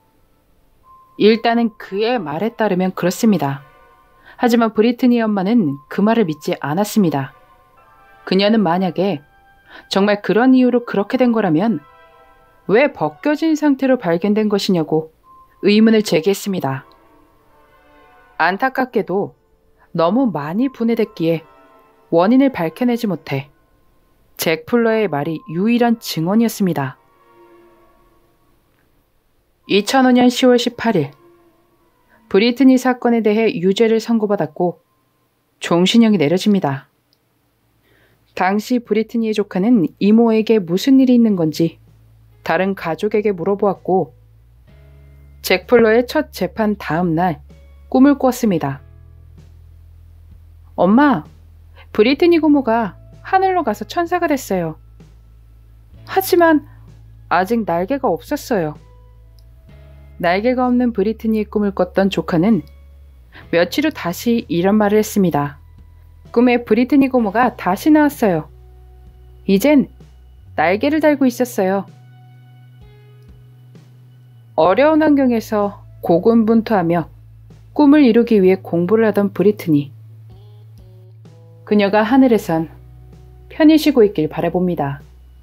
일단은 그의 말에 따르면 그렇습니다. 하지만 브리트니의 엄마는 그 말을 믿지 않았습니다. 그녀는 만약에 정말 그런 이유로 그렇게 된 거라면 왜 벗겨진 상태로 발견된 것이냐고 의문을 제기했습니다. 안타깝게도 너무 많이 분해됐기에 원인을 밝혀내지 못해 잭 풀러의 말이 유일한 증언이었습니다. 2005년 10월 18일 브리트니 사건에 대해 유죄를 선고받았고 종신형이 내려집니다. 당시 브리트니의 조카는 이모에게 무슨 일이 있는 건지 다른 가족에게 물어보았고 잭 풀러의 첫 재판 다음 날 꿈을 꿨습니다. 엄마, 브리트니 고모가 하늘로 가서 천사가 됐어요. 하지만 아직 날개가 없었어요. 날개가 없는 브리트니의 꿈을 꿨던 조카는 며칠 후 다시 이런 말을 했습니다. 꿈에 브리트니 고모가 다시 나왔어요. 이젠 날개를 달고 있었어요. 어려운 환경에서 고군분투하며 꿈을 이루기 위해 공부를 하던 브리트니. 그녀가 하늘에선 편히 쉬고 있길 바라봅니다.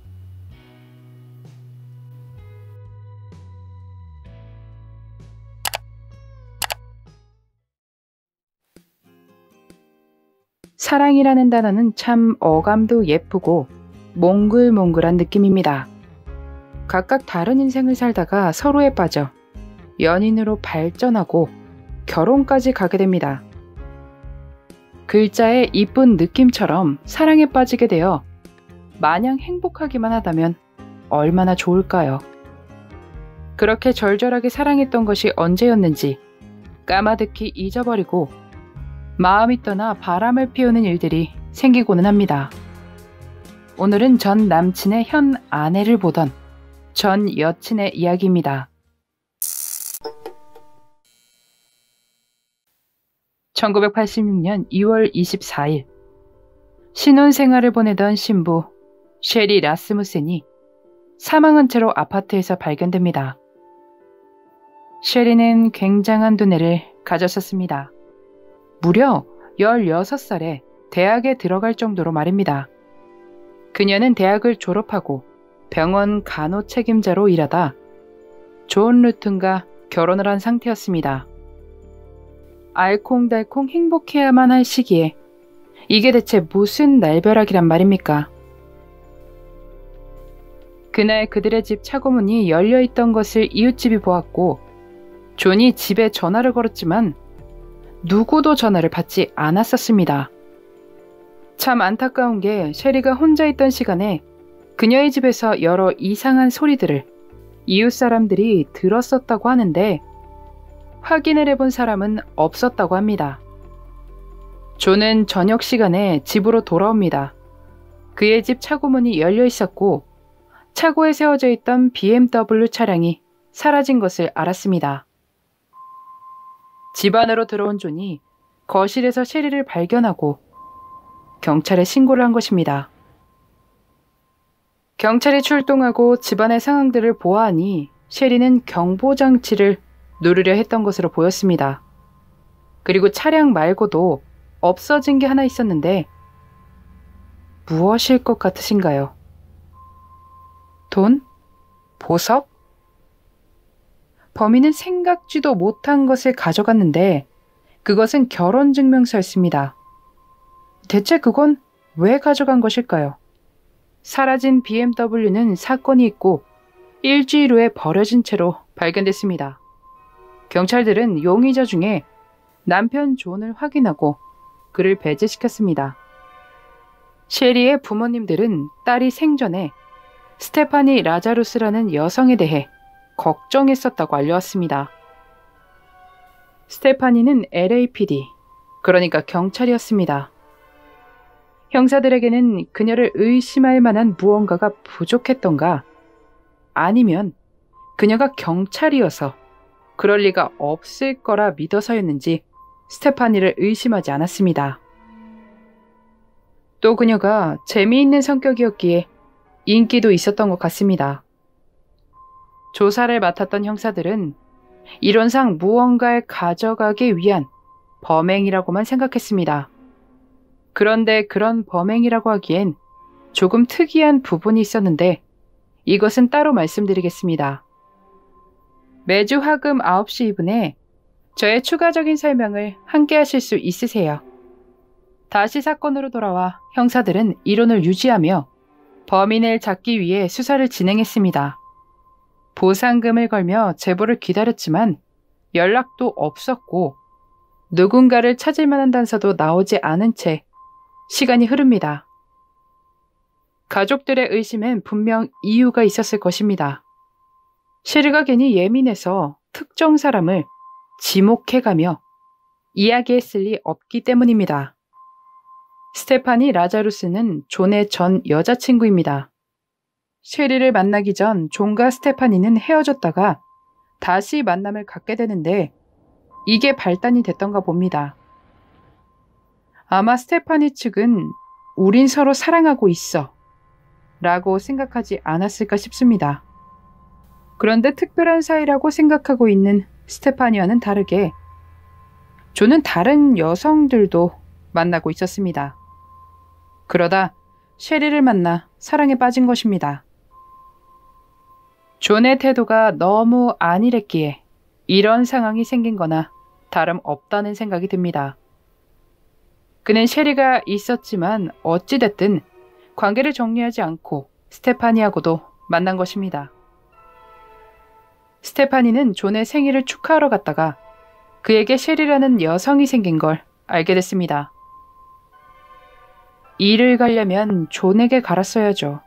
사랑이라는 단어는 참 어감도 예쁘고 몽글몽글한 느낌입니다. 각각 다른 인생을 살다가 서로에 빠져 연인으로 발전하고 결혼까지 가게 됩니다. 글자의 이쁜 느낌처럼 사랑에 빠지게 되어 마냥 행복하기만 하다면 얼마나 좋을까요? 그렇게 절절하게 사랑했던 것이 언제였는지 까마득히 잊어버리고 마음이 떠나 바람을 피우는 일들이 생기고는 합니다. 오늘은 전 남친의 현 아내를 보던 전 여친의 이야기입니다. 1986년 2월 24일 신혼생활을 보내던 신부 셰리 라스무센이 사망한 채로 아파트에서 발견됩니다. 셰리는 굉장한 두뇌를 가졌었습니다. 무려 16살에 대학에 들어갈 정도로 말입니다. 그녀는 대학을 졸업하고 병원 간호 책임자로 일하다 존 루튼과 결혼을 한 상태였습니다. 알콩달콩 행복해야만 할 시기에 이게 대체 무슨 날벼락이란 말입니까? 그날 그들의 집 차고문이 열려있던 것을 이웃집이 보았고 존이 집에 전화를 걸었지만 누구도 전화를 받지 않았었습니다. 참 안타까운 게 셰리가 혼자 있던 시간에 그녀의 집에서 여러 이상한 소리들을 이웃 사람들이 들었었다고 하는데 확인을 해본 사람은 없었다고 합니다. 존은 저녁 시간에 집으로 돌아옵니다. 그의 집 차고문이 열려 있었고 차고에 세워져 있던 BMW 차량이 사라진 것을 알았습니다. 집 안으로 들어온 존이 거실에서 셰리를 발견하고 경찰에 신고를 한 것입니다. 경찰이 출동하고 집안의 상황들을 보아하니 셰리는 경보장치를 누르려 했던 것으로 보였습니다. 그리고 차량 말고도 없어진 게 하나 있었는데 무엇일 것 같으신가요? 돈? 보석? 범인은 생각지도 못한 것을 가져갔는데 그것은 결혼증명서였습니다. 대체 그건 왜 가져간 것일까요? 사라진 BMW는 사건이 있고 일주일 후에 버려진 채로 발견됐습니다. 경찰들은 용의자 중에 남편 존을 확인하고 그를 배제시켰습니다. 셰리의 부모님들은 딸이 생전에 스테파니 라자루스라는 여성에 대해 걱정했었다고 알려왔습니다. 스테파니는 LAPD, 그러니까 경찰이었습니다. 형사들에게는 그녀를 의심할 만한 무언가가 부족했던가 아니면 그녀가 경찰이어서 그럴 리가 없을 거라 믿어서였는지 스테파니를 의심하지 않았습니다. 또 그녀가 재미있는 성격이었기에 인기도 있었던 것 같습니다. 조사를 맡았던 형사들은 이론상 무언가를 가져가기 위한 범행이라고만 생각했습니다. 그런데 그런 범행이라고 하기엔 조금 특이한 부분이 있었는데 이것은 따로 말씀드리겠습니다. 매주 화금 9시 2분에 저의 추가적인 설명을 함께 하실 수 있으세요. 다시 사건으로 돌아와 형사들은 이론을 유지하며 범인을 잡기 위해 수사를 진행했습니다. 보상금을 걸며 제보를 기다렸지만 연락도 없었고 누군가를 찾을 만한 단서도 나오지 않은 채 시간이 흐릅니다. 가족들의 의심엔 분명 이유가 있었을 것입니다. 셰리가 괜히 예민해서 특정 사람을 지목해가며 이야기했을 리 없기 때문입니다. 스테파니 라자루스는 존의 전 여자친구입니다. 쉐리를 만나기 전 존과 스테파니는 헤어졌다가 다시 만남을 갖게 되는데 이게 발단이 됐던가 봅니다. 아마 스테파니 측은 우린 서로 사랑하고 있어 라고 생각하지 않았을까 싶습니다. 그런데 특별한 사이라고 생각하고 있는 스테파니와는 다르게 존은 다른 여성들도 만나고 있었습니다. 그러다 쉐리를 만나 사랑에 빠진 것입니다. 존의 태도가 너무 안일했기에 이런 상황이 생긴 거나 다름없다는 생각이 듭니다. 그는 쉐리가 있었지만 어찌됐든 관계를 정리하지 않고 스테파니하고도 만난 것입니다. 스테파니는 존의 생일을 축하하러 갔다가 그에게 쉐리라는 여성이 생긴 걸 알게 됐습니다. 일을 가려면 존에게 갈았어야죠.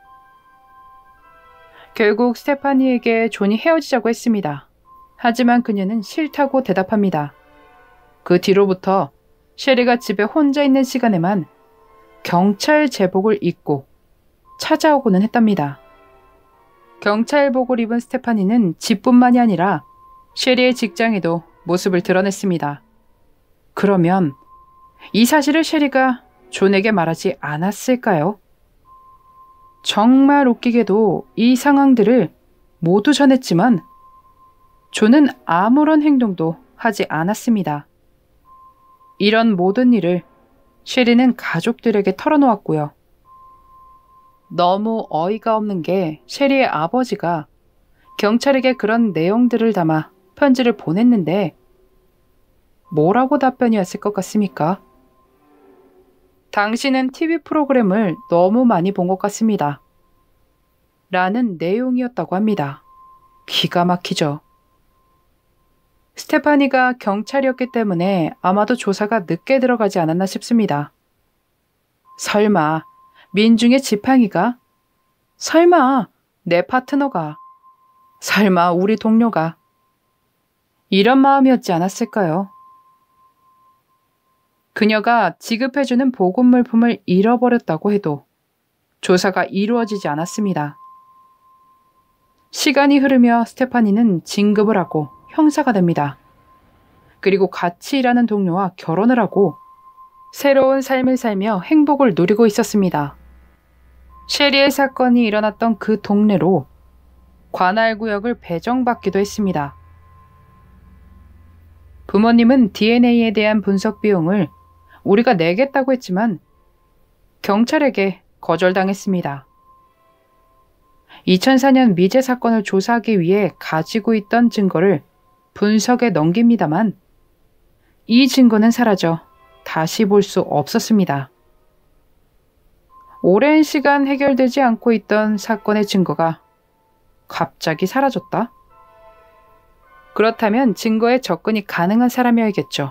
결국 스테파니에게 존이 헤어지자고 했습니다. 하지만 그녀는 싫다고 대답합니다. 그 뒤로부터 쉐리가 집에 혼자 있는 시간에만 경찰 제복을 입고 찾아오고는 했답니다. 경찰복을 입은 스테파니는 집뿐만이 아니라 쉐리의 직장에도 모습을 드러냈습니다. 그러면 이 사실을 쉐리가 존에게 말하지 않았을까요? 정말 웃기게도 이 상황들을 모두 전했지만 존은 아무런 행동도 하지 않았습니다. 이런 모든 일을 쉐리는 가족들에게 털어놓았고요. 너무 어이가 없는 게 쉐리의 아버지가 경찰에게 그런 내용들을 담아 편지를 보냈는데 뭐라고 답변이 왔을 것 같습니까? 당신은 TV 프로그램을 너무 많이 본 것 같습니다. 라는 내용이었다고 합니다. 기가 막히죠. 스테파니가 경찰이었기 때문에 아마도 조사가 늦게 들어가지 않았나 싶습니다. 설마 민중의 지팡이가? 설마 내 파트너가? 설마 우리 동료가? 이런 마음이었지 않았을까요? 그녀가 지급해주는 보급 물품을 잃어버렸다고 해도 조사가 이루어지지 않았습니다. 시간이 흐르며 스테파니는 진급을 하고 형사가 됩니다. 그리고 같이 일하는 동료와 결혼을 하고 새로운 삶을 살며 행복을 누리고 있었습니다. 쉐리의 사건이 일어났던 그 동네로 관할구역을 배정받기도 했습니다. 부모님은 DNA에 대한 분석 비용을 우리가 내겠다고 했지만 경찰에게 거절당했습니다. 2004년 미제 사건을 조사하기 위해 가지고 있던 증거를 분석에 넘깁니다만 이 증거는 사라져 다시 볼 수 없었습니다. 오랜 시간 해결되지 않고 있던 사건의 증거가 갑자기 사라졌다? 그렇다면 증거에 접근이 가능한 사람이어야겠죠.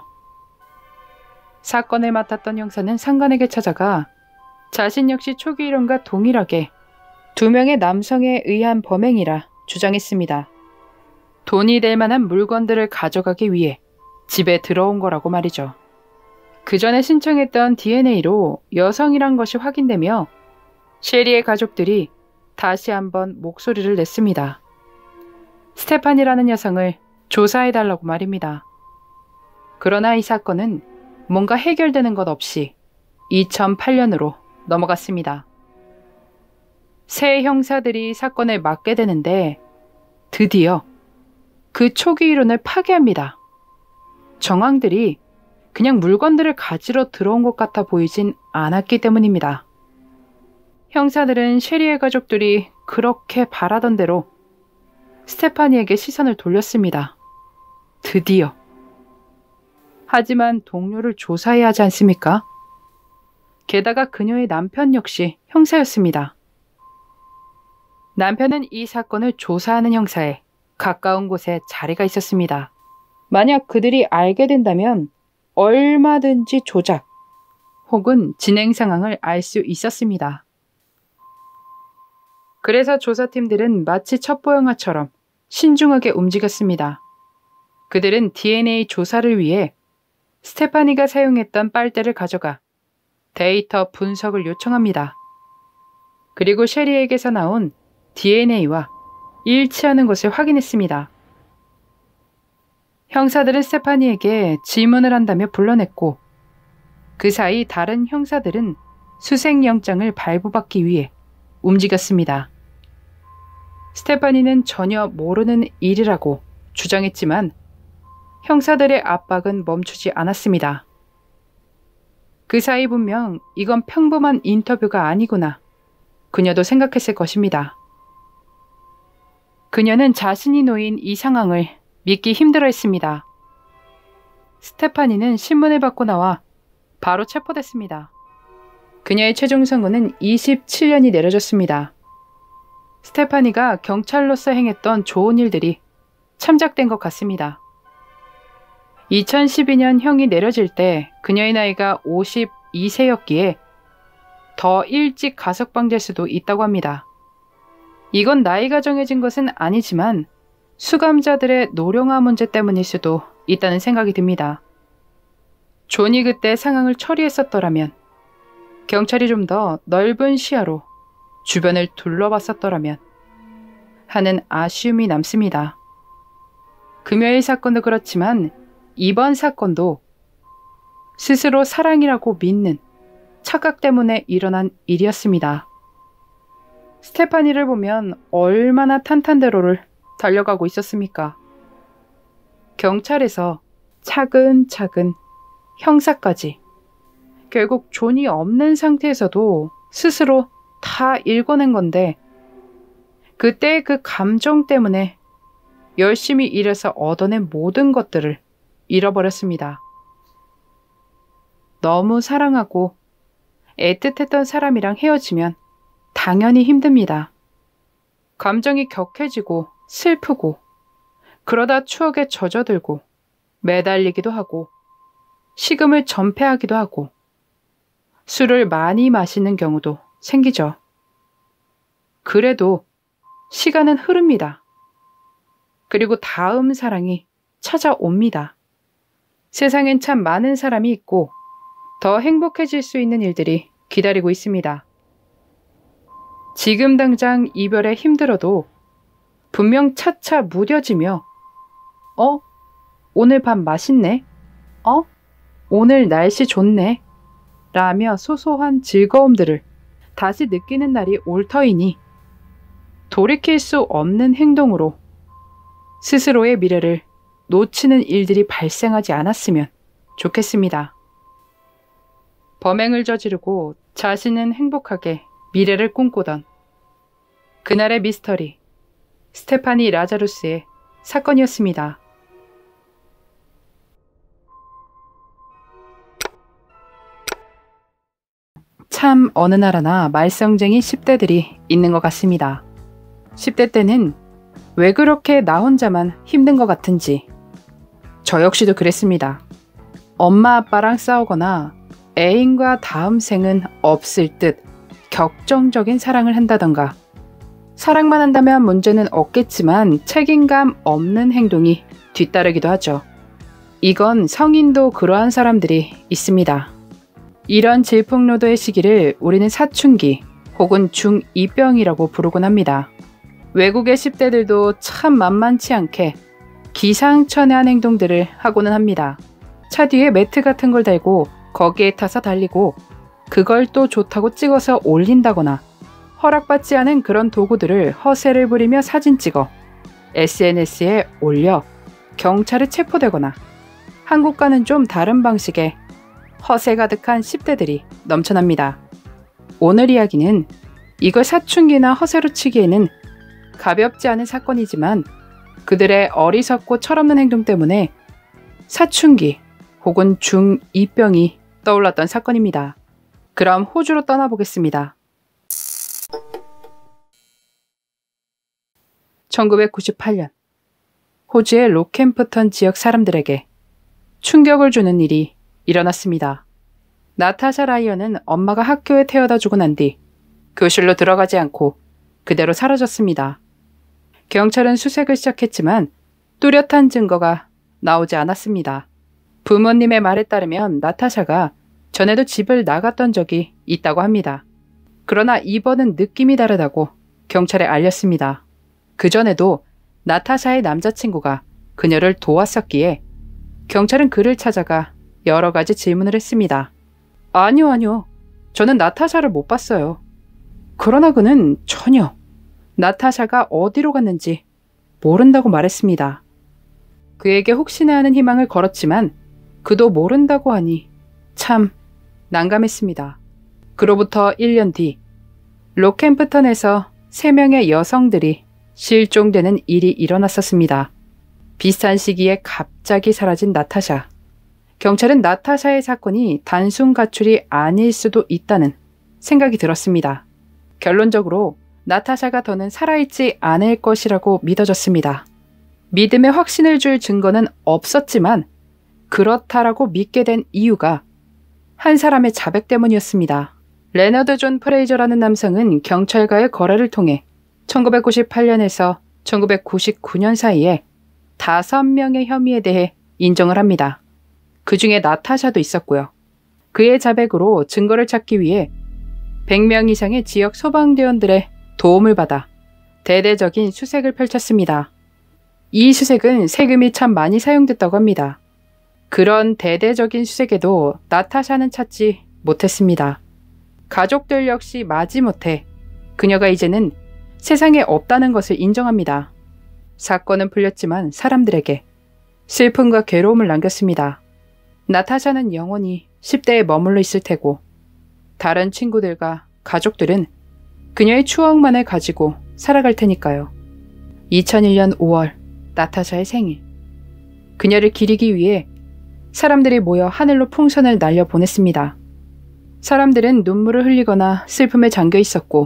사건을 맡았던 형사는 상관에게 찾아가 자신 역시 초기 이론과 동일하게 2명의 남성에 의한 범행이라 주장했습니다. 돈이 될 만한 물건들을 가져가기 위해 집에 들어온 거라고 말이죠. 그 전에 신청했던 DNA로 여성이란 것이 확인되며 쉐리의 가족들이 다시 한번 목소리를 냈습니다. 스테판이라는 여성을 조사해달라고 말입니다. 그러나 이 사건은 뭔가 해결되는 것 없이 2008년으로 넘어갔습니다. 새 형사들이 사건을 맡게 되는데 드디어 그 초기 이론을 파괴합니다. 정황들이 그냥 물건들을 가지러 들어온 것 같아 보이진 않았기 때문입니다. 형사들은 쉐리의 가족들이 그렇게 바라던 대로 스테파니에게 시선을 돌렸습니다. 드디어. 하지만 동료를 조사해야 하지 않습니까? 게다가 그녀의 남편 역시 형사였습니다. 남편은 이 사건을 조사하는 형사에 가까운 곳에 자리가 있었습니다. 만약 그들이 알게 된다면 얼마든지 조작 혹은 진행 상황을 알 수 있었습니다. 그래서 조사팀들은 마치 첩보영화처럼 신중하게 움직였습니다. 그들은 DNA 조사를 위해 스테파니가 사용했던 빨대를 가져가 데이터 분석을 요청합니다. 그리고 셰리에게서 나온 DNA와 일치하는 것을 확인했습니다. 형사들은 스테파니에게 질문을 한다며 불러냈고 그 사이 다른 형사들은 수색영장을 발부받기 위해 움직였습니다. 스테파니는 전혀 모르는 일이라고 주장했지만 형사들의 압박은 멈추지 않았습니다. 그 사이 분명 이건 평범한 인터뷰가 아니구나. 그녀도 생각했을 것입니다. 그녀는 자신이 놓인 이 상황을 믿기 힘들어했습니다. 스테파니는 신문을 받고 나와 바로 체포됐습니다. 그녀의 최종 선고는 27년이 내려졌습니다. 스테파니가 경찰로서 행했던 좋은 일들이 참작된 것 같습니다. 2012년 형이 내려질 때 그녀의 나이가 52세였기에 더 일찍 가석방될 수도 있다고 합니다. 이건 나이가 정해진 것은 아니지만 수감자들의 노령화 문제 때문일 수도 있다는 생각이 듭니다. 존이 그때 상황을 처리했었더라면, 경찰이 좀 더 넓은 시야로 주변을 둘러봤었더라면 하는 아쉬움이 남습니다. 금요일 사건도 그렇지만 이번 사건도 스스로 사랑이라고 믿는 착각 때문에 일어난 일이었습니다. 스테파니를 보면 얼마나 탄탄대로를 달려가고 있었습니까? 경찰에서 차근차근 형사까지 결국 존이 없는 상태에서도 스스로 다 읽어낸 건데 그때의 그 감정 때문에 열심히 일해서 얻어낸 모든 것들을 잃어버렸습니다. 너무 사랑하고 애틋했던 사람이랑 헤어지면 당연히 힘듭니다. 감정이 격해지고 슬프고 그러다 추억에 젖어들고 매달리기도 하고 식음을 전폐하기도 하고 술을 많이 마시는 경우도 생기죠. 그래도 시간은 흐릅니다. 그리고 다음 사랑이 찾아옵니다. 세상엔 참 많은 사람이 있고 더 행복해질 수 있는 일들이 기다리고 있습니다. 지금 당장 이별에 힘들어도 분명 차차 무뎌지며 오늘 밤 맛있네? 오늘 날씨 좋네? 라며 소소한 즐거움들을 다시 느끼는 날이 올 터이니 돌이킬 수 없는 행동으로 스스로의 미래를 놓치는 일들이 발생하지 않았으면 좋겠습니다. 범행을 저지르고 자신은 행복하게 미래를 꿈꾸던 그날의 미스터리, 스테파니 라자루스의 사건이었습니다. 참 어느 나라나 말썽쟁이 10대들이 있는 것 같습니다. 10대 때는 왜 그렇게 나 혼자만 힘든 것 같은지 저 역시도 그랬습니다. 엄마 아빠랑 싸우거나 애인과 다음 생은 없을 듯 격정적인 사랑을 한다던가 사랑만 한다면 문제는 없겠지만 책임감 없는 행동이 뒤따르기도 하죠. 이건 성인도 그러한 사람들이 있습니다. 이런 질풍노도의 시기를 우리는 사춘기 혹은 중2병이라고 부르곤 합니다. 외국의 10대들도 참 만만치 않게 기상천외한 행동들을 하고는 합니다. 차 뒤에 매트 같은 걸 달고 거기에 타서 달리고 그걸 또 좋다고 찍어서 올린다거나 허락받지 않은 그런 도구들을 허세를 부리며 사진 찍어 SNS에 올려 경찰에 체포되거나 한국과는 좀 다른 방식의 허세 가득한 10대들이 넘쳐납니다. 오늘 이야기는 이걸 사춘기나 허세로 치기에는 가볍지 않은 사건이지만 그들의 어리석고 철없는 행동 때문에 사춘기 혹은 중2병이 떠올랐던 사건입니다. 그럼 호주로 떠나보겠습니다. 1998년 호주의 로캠프턴 지역 사람들에게 충격을 주는 일이 일어났습니다. 나타샤 라이언은 엄마가 학교에 태워다 주고 난 뒤 교실로 들어가지 않고 그대로 사라졌습니다. 경찰은 수색을 시작했지만 뚜렷한 증거가 나오지 않았습니다. 부모님의 말에 따르면 나타샤가 전에도 집을 나갔던 적이 있다고 합니다. 그러나 이번은 느낌이 다르다고 경찰에 알렸습니다. 그전에도 나타샤의 남자친구가 그녀를 도왔었기에 경찰은 그를 찾아가 여러 가지 질문을 했습니다. 아니요. 저는 나타샤를 못 봤어요. 그러나 그는 전혀 나타샤가 어디로 갔는지 모른다고 말했습니다. 그에게 혹시나 하는 희망을 걸었지만 그도 모른다고 하니 참 난감했습니다. 그로부터 1년 뒤 로캠프턴에서 3명의 여성들이 실종되는 일이 일어났었습니다. 비슷한 시기에 갑자기 사라진 나타샤. 경찰은 나타샤의 사건이 단순 가출이 아닐 수도 있다는 생각이 들었습니다. 결론적으로 나타샤가 더는 살아있지 않을 것이라고 믿어졌습니다. 믿음에 확신을 줄 증거는 없었지만 그렇다라고 믿게 된 이유가 한 사람의 자백 때문이었습니다. 레너드 존 프레이저라는 남성은 경찰과의 거래를 통해 1998년에서 1999년 사이에 5명의 혐의에 대해 인정을 합니다. 그 중에 나타샤도 있었고요. 그의 자백으로 증거를 찾기 위해 100명 이상의 지역 소방대원들의 도움을 받아 대대적인 수색을 펼쳤습니다. 이 수색은 세금이 참 많이 사용됐다고 합니다. 그런 대대적인 수색에도 나타샤는 찾지 못했습니다. 가족들 역시 마지못해 그녀가 이제는 세상에 없다는 것을 인정합니다. 사건은 풀렸지만 사람들에게 슬픔과 괴로움을 남겼습니다. 나타샤는 영원히 10대에 머물러 있을 테고 다른 친구들과 가족들은 그녀의 추억만을 가지고 살아갈 테니까요. 2001년 5월 나타샤의 생일. 그녀를 기리기 위해 사람들이 모여 하늘로 풍선을 날려보냈습니다. 사람들은 눈물을 흘리거나 슬픔에 잠겨 있었고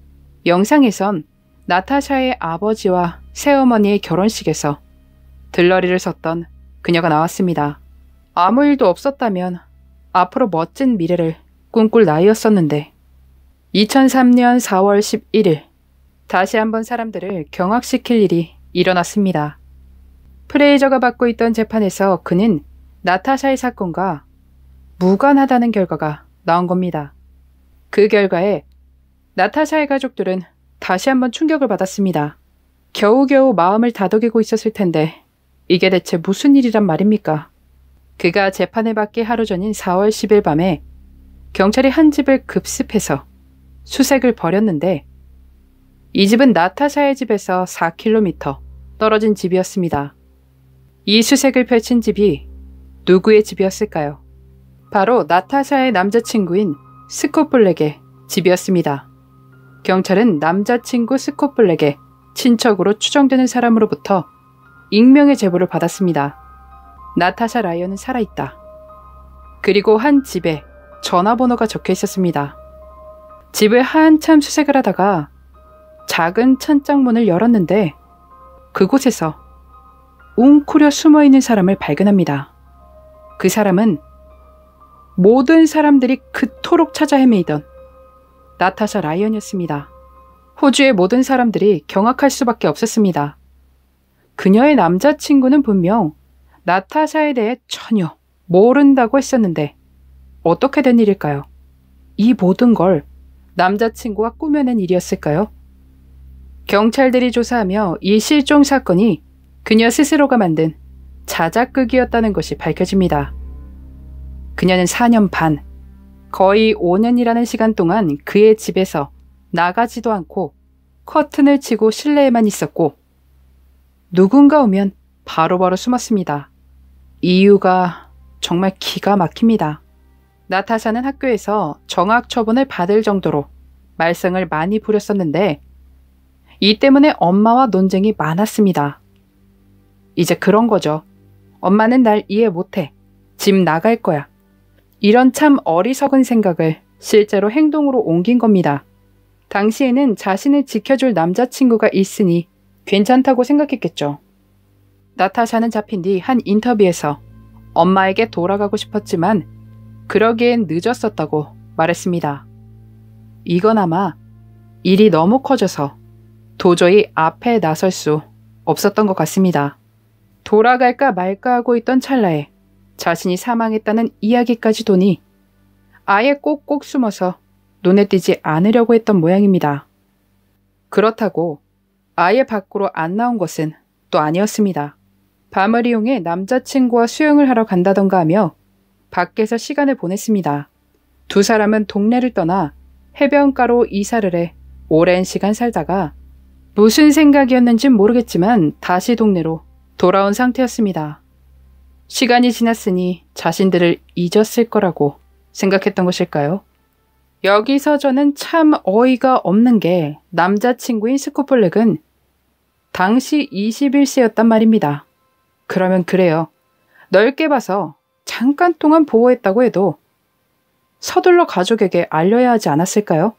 영상에선 나타샤의 아버지와 새어머니의 결혼식에서 들러리를 섰던 그녀가 나왔습니다. 아무 일도 없었다면 앞으로 멋진 미래를 꿈꿀 나이였었는데 2003년 4월 11일 다시 한번 사람들을 경악시킬 일이 일어났습니다. 프레이저가 받고 있던 재판에서 그는 나타샤의 사건과 무관하다는 결과가 나온 겁니다. 그 결과에 나타샤의 가족들은 다시 한번 충격을 받았습니다. 겨우겨우 마음을 다독이고 있었을 텐데 이게 대체 무슨 일이란 말입니까? 그가 재판을 받기 하루 전인 4월 10일 밤에 경찰이 한 집을 급습해서 수색을 벌였는데 이 집은 나타샤의 집에서 4km 떨어진 집이었습니다. 이 수색을 펼친 집이 누구의 집이었을까요? 바로 나타샤의 남자친구인 스콧 블랙의 집이었습니다. 경찰은 남자친구 스콧 블랙의 친척으로 추정되는 사람으로부터 익명의 제보를 받았습니다. 나타샤 라이언은 살아있다. 그리고 한 집에 전화번호가 적혀 있었습니다. 집을 한참 수색을 하다가 작은 천장문을 열었는데 그곳에서 웅크려 숨어있는 사람을 발견합니다. 그 사람은 모든 사람들이 그토록 찾아 헤매이던 나타샤 라이언이었습니다. 호주의 모든 사람들이 경악할 수밖에 없었습니다. 그녀의 남자친구는 분명 나타샤에 대해 전혀 모른다고 했었는데 어떻게 된 일일까요? 이 모든 걸 남자친구가 꾸며낸 일이었을까요? 경찰들이 조사하며 이 실종 사건이 그녀 스스로가 만든 자작극이었다는 것이 밝혀집니다. 그녀는 4년 반, 거의 5년이라는 시간 동안 그의 집에서 나가지도 않고 커튼을 치고 실내에만 있었고 누군가 오면 바로바로 숨었습니다. 이유가 정말 기가 막힙니다. 나타샤는 학교에서 정학 처분을 받을 정도로 말썽을 많이 부렸었는데 이 때문에 엄마와 논쟁이 많았습니다. 이제 그런 거죠. 엄마는 날 이해 못해. 집 나갈 거야. 이런 참 어리석은 생각을 실제로 행동으로 옮긴 겁니다. 당시에는 자신을 지켜줄 남자친구가 있으니 괜찮다고 생각했겠죠. 나타샤는 잡힌 뒤 한 인터뷰에서 엄마에게 돌아가고 싶었지만 그러기엔 늦었었다고 말했습니다. 이건 아마 일이 너무 커져서 도저히 앞에 나설 수 없었던 것 같습니다. 돌아갈까 말까 하고 있던 찰나에 자신이 사망했다는 이야기까지 도니 아예 꼭꼭 숨어서 눈에 띄지 않으려고 했던 모양입니다. 그렇다고 아예 밖으로 안 나온 것은 또 아니었습니다. 밤을 이용해 남자친구와 수영을 하러 간다던가 하며 밖에서 시간을 보냈습니다. 두 사람은 동네를 떠나 해변가로 이사를 해 오랜 시간 살다가 무슨 생각이었는진 모르겠지만 다시 동네로 돌아온 상태였습니다. 시간이 지났으니 자신들을 잊었을 거라고 생각했던 것일까요? 여기서 저는 참 어이가 없는 게 남자친구인 스코플렉은 당시 21세였단 말입니다. 그러면 그래요. 넓게 봐서 잠깐 동안 보호했다고 해도 서둘러 가족에게 알려야 하지 않았을까요?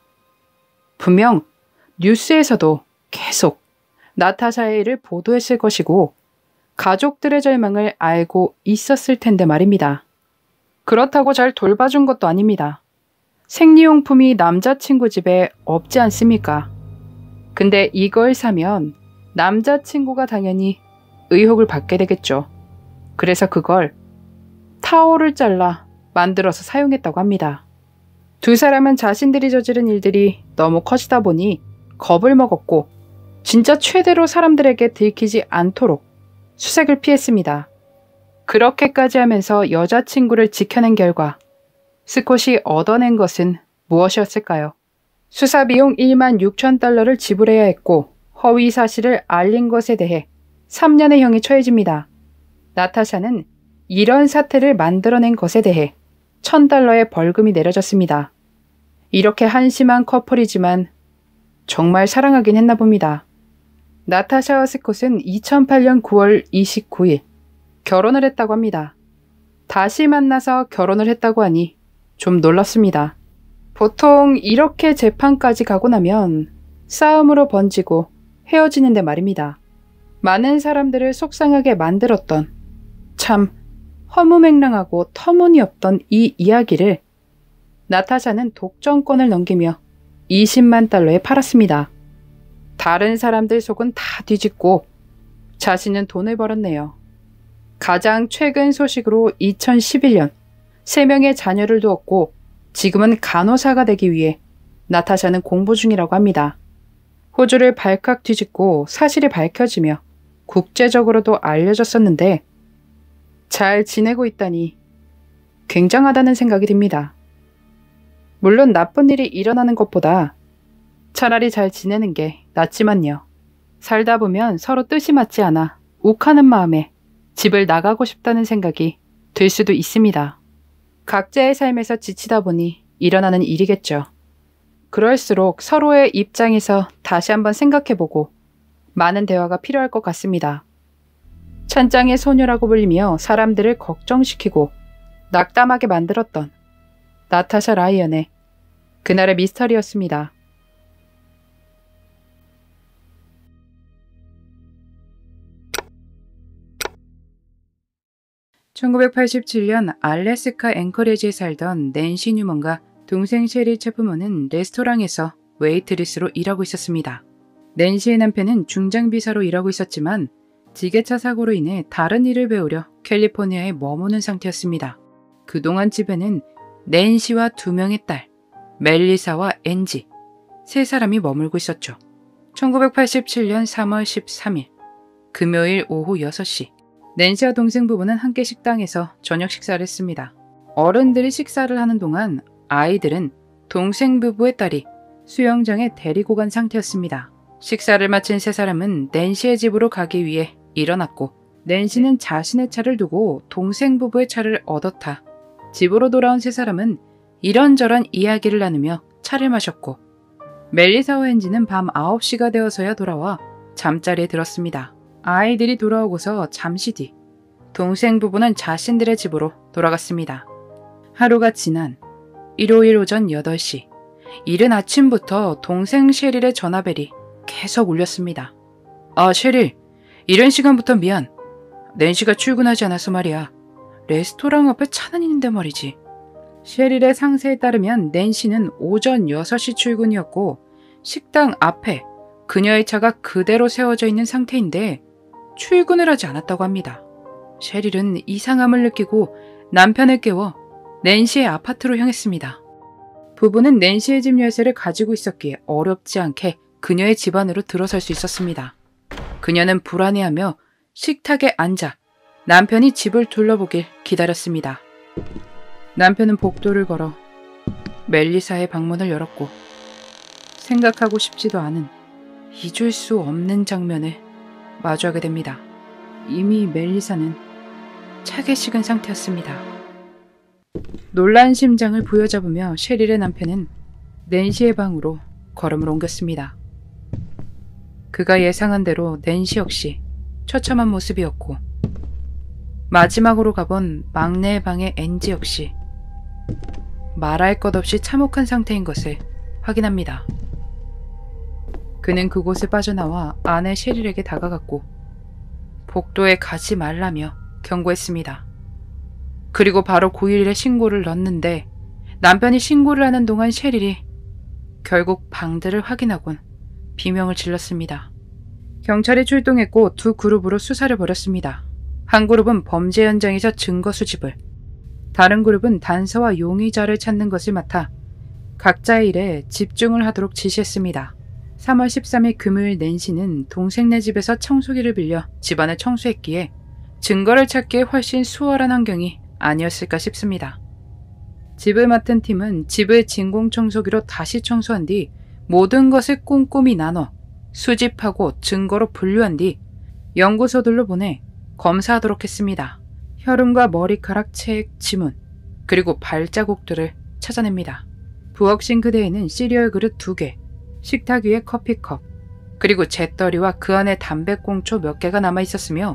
분명 뉴스에서도 계속 나타샤의 일을 보도했을 것이고 가족들의 절망을 알고 있었을 텐데 말입니다. 그렇다고 잘 돌봐준 것도 아닙니다. 생리용품이 남자친구 집에 없지 않습니까? 근데 이걸 사면 남자친구가 당연히 의혹을 받게 되겠죠. 그래서 그걸 타올을 잘라 만들어서 사용했다고 합니다. 두 사람은 자신들이 저지른 일들이 너무 커지다 보니 겁을 먹었고 진짜 최대로 사람들에게 들키지 않도록 수색을 피했습니다. 그렇게까지 하면서 여자친구를 지켜낸 결과 스콧이 얻어낸 것은 무엇이었을까요? 수사 비용 16,000달러를 지불해야 했고 허위 사실을 알린 것에 대해 3년의 형이 처해집니다. 나타샤는 이런 사태를 만들어낸 것에 대해 1,000달러의 벌금이 내려졌습니다. 이렇게 한심한 커플이지만 정말 사랑하긴 했나 봅니다. 나타샤와 스콧은 2008년 9월 29일 결혼을 했다고 합니다. 다시 만나서 결혼을 했다고 하니 좀 놀랍습니다. 보통 이렇게 재판까지 가고 나면 싸움으로 번지고 헤어지는데 말입니다. 많은 사람들을 속상하게 만들었던 참 허무맹랑하고 터무니없던 이 이야기를 나타샤는 독점권을 넘기며 20만 달러에 팔았습니다. 다른 사람들 속은 다 뒤집고 자신은 돈을 벌었네요. 가장 최근 소식으로 2011년 3명의 자녀를 두었고 지금은 간호사가 되기 위해 나타샤는 공부 중이라고 합니다. 호주를 발칵 뒤집고 사실이 밝혀지며 국제적으로도 알려졌었는데 잘 지내고 있다니 굉장하다는 생각이 듭니다. 물론 나쁜 일이 일어나는 것보다 차라리 잘 지내는 게 낫지만요. 살다 보면 서로 뜻이 맞지 않아 욱하는 마음에 집을 나가고 싶다는 생각이 들 수도 있습니다. 각자의 삶에서 지치다 보니 일어나는 일이겠죠. 그럴수록 서로의 입장에서 다시 한번 생각해보고 많은 대화가 필요할 것 같습니다. 천장의 소녀라고 불리며 사람들을 걱정시키고 낙담하게 만들었던 나타샤 라이언의 그날의 미스터리였습니다. (1987년) 알래스카 앵커리지에 살던 낸시 뉴먼과 동생 셰리 체프먼은 레스토랑에서 웨이트리스로 일하고 있었습니다. 낸시의 남편은 중장비사로 일하고 있었지만 지게차 사고로 인해 다른 일을 배우려 캘리포니아에 머무는 상태였습니다. 그동안 집에는 낸시와 2명의 딸, 멜리사와 앤지, 3사람이 머물고 있었죠. 1987년 3월 13일 금요일 오후 6시 낸시와 동생 부부는 함께 식당에서 저녁 식사를 했습니다. 어른들이 식사를 하는 동안 아이들은 동생 부부의 딸이 수영장에 데리고 간 상태였습니다. 식사를 마친 3사람은 낸시의 집으로 가기 위해 일어났고 낸시는 자신의 차를 두고 동생 부부의 차를 얻어타 집으로 돌아온 3사람은 이런저런 이야기를 나누며 차를 마셨고 멜리사와 앤지는 밤 9시가 되어서야 돌아와 잠자리에 들었습니다. 아이들이 돌아오고서 잠시 뒤 동생 부부는 자신들의 집으로 돌아갔습니다. 하루가 지난 일요일 오전 8시 이른 아침부터 동생 셰릴의 전화벨이 계속 울렸습니다. 아, 셰릴, 이른 시간부터 미안. 낸시가 출근하지 않아서 말이야. 레스토랑 앞에 차는 있는데 말이지. 셰릴의 상세에 따르면 낸시는 오전 6시 출근이었고 식당 앞에 그녀의 차가 그대로 세워져 있는 상태인데 출근을 하지 않았다고 합니다. 셰릴은 이상함을 느끼고 남편을 깨워 낸시의 아파트로 향했습니다. 부부는 낸시의 집 열쇠를 가지고 있었기에 어렵지 않게 그녀의 집 안으로 들어설 수 있었습니다. 그녀는 불안해하며 식탁에 앉아 남편이 집을 둘러보길 기다렸습니다. 남편은 복도를 걸어 멜리사의 방문을 열었고 생각하고 싶지도 않은 잊을 수 없는 장면을 마주하게 됩니다. 이미 멜리사는 차게 식은 상태였습니다. 놀란 심장을 부여잡으며 셰릴의 남편은 낸시의 방으로 걸음을 옮겼습니다. 그가 예상한 대로 낸시 역시 처참한 모습이었고 마지막으로 가본 막내의 방의 앤지 역시 말할 것 없이 참혹한 상태인 것을 확인합니다. 그는 그곳을 빠져나와 아내 셰릴에게 다가갔고 복도에 가지 말라며 경고했습니다. 그리고 바로 911에 신고를 넣었는데 남편이 신고를 하는 동안 셰릴이 결국 방들을 확인하곤 비명을 질렀습니다. 경찰이 출동했고 두 그룹으로 수사를 벌였습니다. 한 그룹은 범죄 현장에서 증거 수집을, 다른 그룹은 단서와 용의자를 찾는 것을 맡아 각자의 일에 집중을 하도록 지시했습니다. 3월 13일 금요일 낸시는 동생네 집에서 청소기를 빌려 집안을 청소했기에 증거를 찾기에 훨씬 수월한 환경이 아니었을까 싶습니다. 집을 맡은 팀은 집을 진공청소기로 다시 청소한 뒤 모든 것을 꼼꼼히 나눠 수집하고 증거로 분류한 뒤 연구소들로 보내 검사하도록 했습니다. 혈흔과 머리카락, 책, 지문, 그리고 발자국들을 찾아냅니다. 부엌 싱크대에는 시리얼 그릇 2개, 식탁 위에 커피컵, 그리고 재떨이와 그 안에 담배꽁초 몇 개가 남아있었으며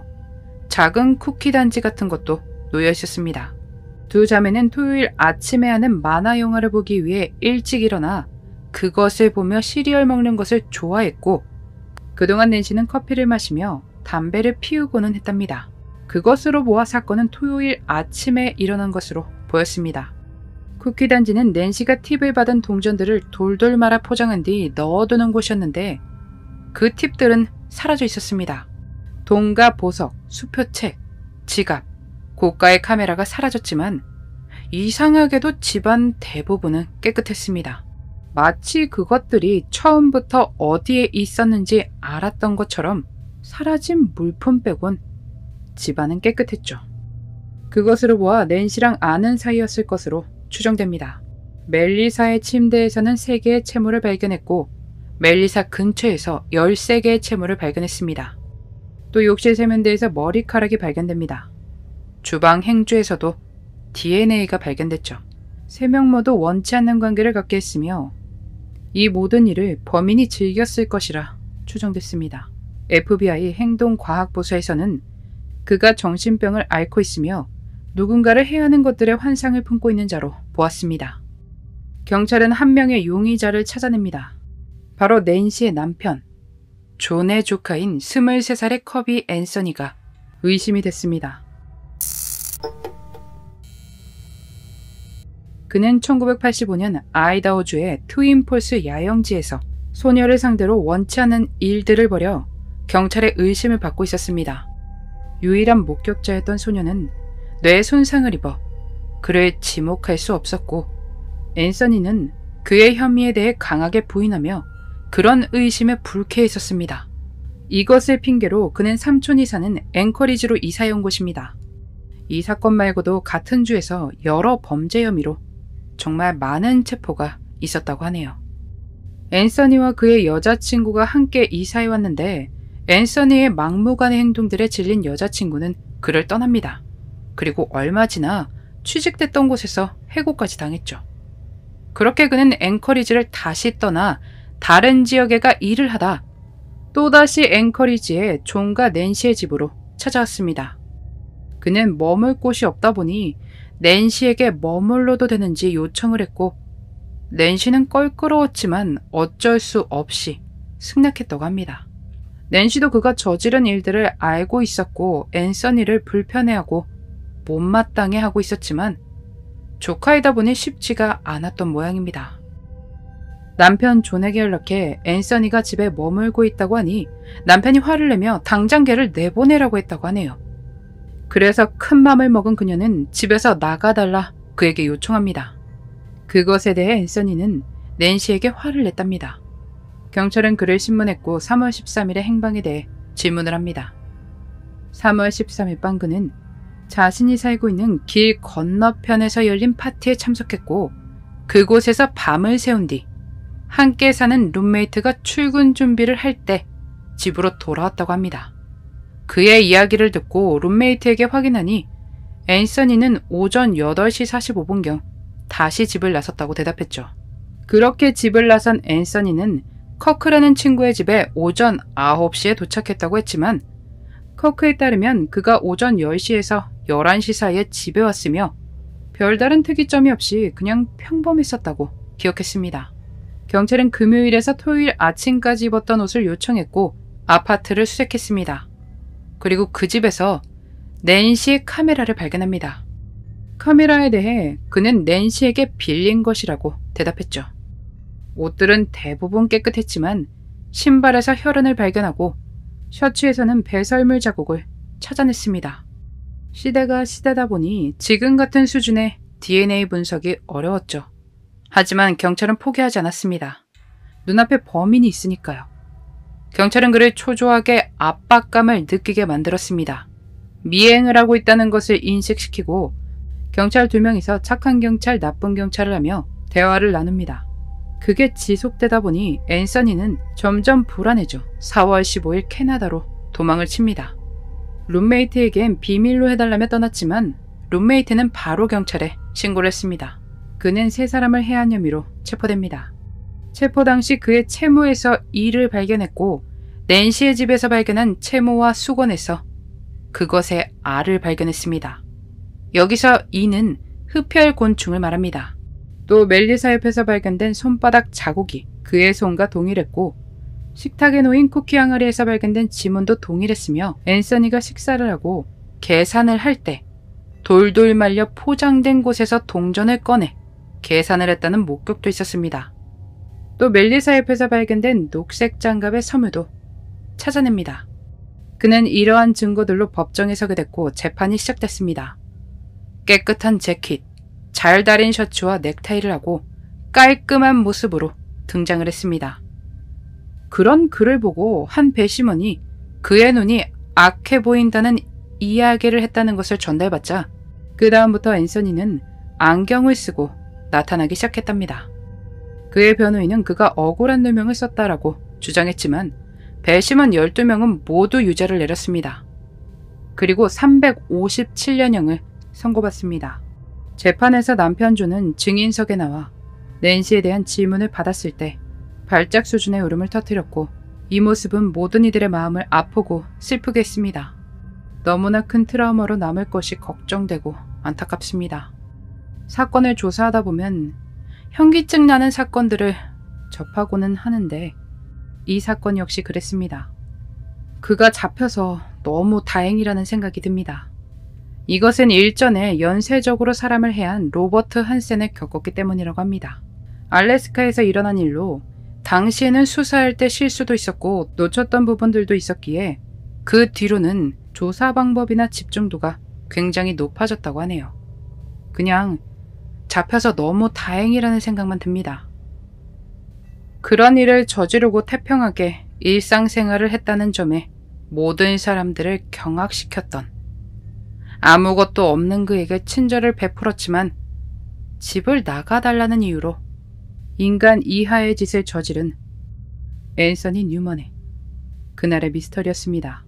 작은 쿠키 단지 같은 것도 놓여있었습니다. 두 자매는 토요일 아침에 하는 만화 영화를 보기 위해 일찍 일어나 그것을 보며 시리얼 먹는 것을 좋아했고 그동안 낸시는 커피를 마시며 담배를 피우고는 했답니다. 그것으로 보아 사건은 토요일 아침에 일어난 것으로 보였습니다. 쿠키 단지는 낸시가 팁을 받은 동전들을 돌돌 말아 포장한 뒤 넣어두는 곳이었는데 그 팁들은 사라져 있었습니다. 돈과 보석, 수표책, 지갑, 고가의 카메라가 사라졌지만 이상하게도 집안 대부분은 깨끗했습니다. 마치 그것들이 처음부터 어디에 있었는지 알았던 것처럼 사라진 물품 빼곤 집안은 깨끗했죠. 그것으로 보아 낸시랑 아는 사이였을 것으로 추정됩니다. 멜리사의 침대에서는 3개의 채물을 발견했고 멜리사 근처에서 13개의 채물을 발견했습니다. 또 욕실 세면대에서 머리카락이 발견됩니다. 주방 행주에서도 DNA가 발견됐죠. 3명 모두 원치 않는 관계를 갖게 했으며 이 모든 일을 범인이 즐겼을 것이라 추정됐습니다. FBI 행동과학보수에서는 그가 정신병을 앓고 있으며 누군가를 해하는 것들의 환상을 품고 있는 자로 보았습니다. 경찰은 한 명의 용의자를 찾아냅니다. 바로 낸시의 남편, 존의 조카인 23살의 커비 앤서니가 의심이 됐습니다. 그는 1985년 아이다호주의 트윈폴스 야영지에서 소녀를 상대로 원치 않은 일들을 벌여 경찰의 의심을 받고 있었습니다. 유일한 목격자였던 소녀는 뇌 손상을 입어 그를 지목할 수 없었고 앤서니는 그의 혐의에 대해 강하게 부인하며 그런 의심에 불쾌했었습니다. 이것을 핑계로 그는 삼촌이 사는 앵커리지로 이사해온 곳입니다. 이 사건 말고도 같은 주에서 여러 범죄 혐의로 정말 많은 체포가 있었다고 하네요. 앤서니와 그의 여자친구가 함께 이사해 왔는데 앤서니의 막무가내 행동들에 질린 여자친구는 그를 떠납니다. 그리고 얼마 지나 취직됐던 곳에서 해고까지 당했죠. 그렇게 그는 앵커리지를 다시 떠나 다른 지역에 가 일을 하다 또다시 앵커리지의 존과 낸시의 집으로 찾아왔습니다. 그는 머물 곳이 없다 보니 낸시에게 머물러도 되는지 요청을 했고 낸시는 껄끄러웠지만 어쩔 수 없이 승낙했다고 합니다. 낸시도 그가 저지른 일들을 알고 있었고 앤서니를 불편해하고 못마땅해 하고 있었지만 조카이다 보니 쉽지가 않았던 모양입니다. 남편 존에게 연락해 앤서니가 집에 머물고 있다고 하니 남편이 화를 내며 당장 걔를 내보내라고 했다고 하네요. 그래서 큰 맘을 먹은 그녀는 집에서 나가달라 그에게 요청합니다. 그것에 대해 앤서니는 낸시에게 화를 냈답니다. 경찰은 그를 신문했고 3월 13일의 행방에 대해 질문을 합니다. 3월 13일 밤 그는 자신이 살고 있는 길 건너편에서 열린 파티에 참석했고 그곳에서 밤을 새운 뒤 함께 사는 룸메이트가 출근 준비를 할 때 집으로 돌아왔다고 합니다. 그의 이야기를 듣고 룸메이트에게 확인하니 앤서니는 오전 8시 45분경 다시 집을 나섰다고 대답했죠. 그렇게 집을 나선 앤서니는 커크라는 친구의 집에 오전 9시에 도착했다고 했지만 커크에 따르면 그가 오전 10시에서 11시 사이에 집에 왔으며 별다른 특이점이 없이 그냥 평범했었다고 기억했습니다. 경찰은 금요일에서 토요일 아침까지 입었던 옷을 요청했고 아파트를 수색했습니다. 그리고 그 집에서 낸시의 카메라를 발견합니다. 카메라에 대해 그는 낸시에게 빌린 것이라고 대답했죠. 옷들은 대부분 깨끗했지만 신발에서 혈흔을 발견하고 셔츠에서는 배설물 자국을 찾아냈습니다. 시대가 시대다 보니 지금 같은 수준의 DNA 분석이 어려웠죠. 하지만 경찰은 포기하지 않았습니다. 눈앞에 범인이 있으니까요. 경찰은 그를 초조하게 압박감을 느끼게 만들었습니다. 미행을 하고 있다는 것을 인식시키고 경찰 2명이서 착한 경찰, 나쁜 경찰을 하며 대화를 나눕니다. 그게 지속되다 보니 앤서니는 점점 불안해져 4월 15일 캐나다로 도망을 칩니다. 룸메이트에겐 비밀로 해달라며 떠났지만 룸메이트는 바로 경찰에 신고를 했습니다. 그는 3사람을 해한 혐의로 체포됩니다. 체포 당시 그의 채무에서 이를 발견했고 낸시의 집에서 발견한 채무와 수건에서 그것의 알을 발견했습니다. 여기서 이는 흡혈곤충을 말합니다. 또 멜리사 옆에서 발견된 손바닥 자국이 그의 손과 동일했고 식탁에 놓인 쿠키 항아리에서 발견된 지문도 동일했으며 앤서니가 식사를 하고 계산을 할 때 돌돌 말려 포장된 곳에서 동전을 꺼내 계산을 했다는 목격도 있었습니다. 또 멜리사 옆에서 발견된 녹색 장갑의 섬유도 찾아냅니다. 그는 이러한 증거들로 법정에 서게 됐고 재판이 시작됐습니다. 깨끗한 재킷, 잘 다린 셔츠와 넥타이를 하고 깔끔한 모습으로 등장을 했습니다. 그런 그를 보고 한 배심원이 그의 눈이 악해 보인다는 이야기를 했다는 것을 전달받자 그 다음부터 앤서니는 안경을 쓰고 나타나기 시작했답니다. 그의 변호인은 그가 억울한 누명을 썼다라고 주장했지만 배심원 12명은 모두 유죄를 내렸습니다. 그리고 357년형을 선고받습니다. 재판에서 남편 존은 증인석에 나와 낸시에 대한 질문을 받았을 때 발작 수준의 울음을 터뜨렸고 이 모습은 모든 이들의 마음을 아프고 슬프게 했습니다. 너무나 큰 트라우마로 남을 것이 걱정되고 안타깝습니다. 사건을 조사하다 보면 현기증 나는 사건들을 접하고는 하는데 이 사건 역시 그랬습니다. 그가 잡혀서 너무 다행이라는 생각이 듭니다. 이것은 일전에 연쇄적으로 사람을 해한 로버트 한센을 겪었기 때문이라고 합니다. 알래스카에서 일어난 일로 당시에는 수사할 때 실수도 있었고 놓쳤던 부분들도 있었기에 그 뒤로는 조사 방법이나 집중도가 굉장히 높아졌다고 하네요. 그냥 잡혀서 너무 다행이라는 생각만 듭니다. 그런 일을 저지르고 태평하게 일상생활을 했다는 점에 모든 사람들을 경악시켰던 아무것도 없는 그에게 친절을 베풀었지만 집을 나가달라는 이유로 인간 이하의 짓을 저지른 앤서니 뉴먼의 그날의 미스터리였습니다.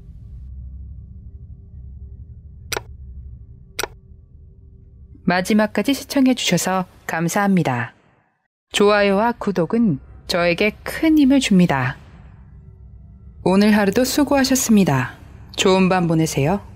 마지막까지 시청해주셔서 감사합니다. 좋아요와 구독은 저에게 큰 힘을 줍니다. 오늘 하루도 수고하셨습니다. 좋은 밤 보내세요.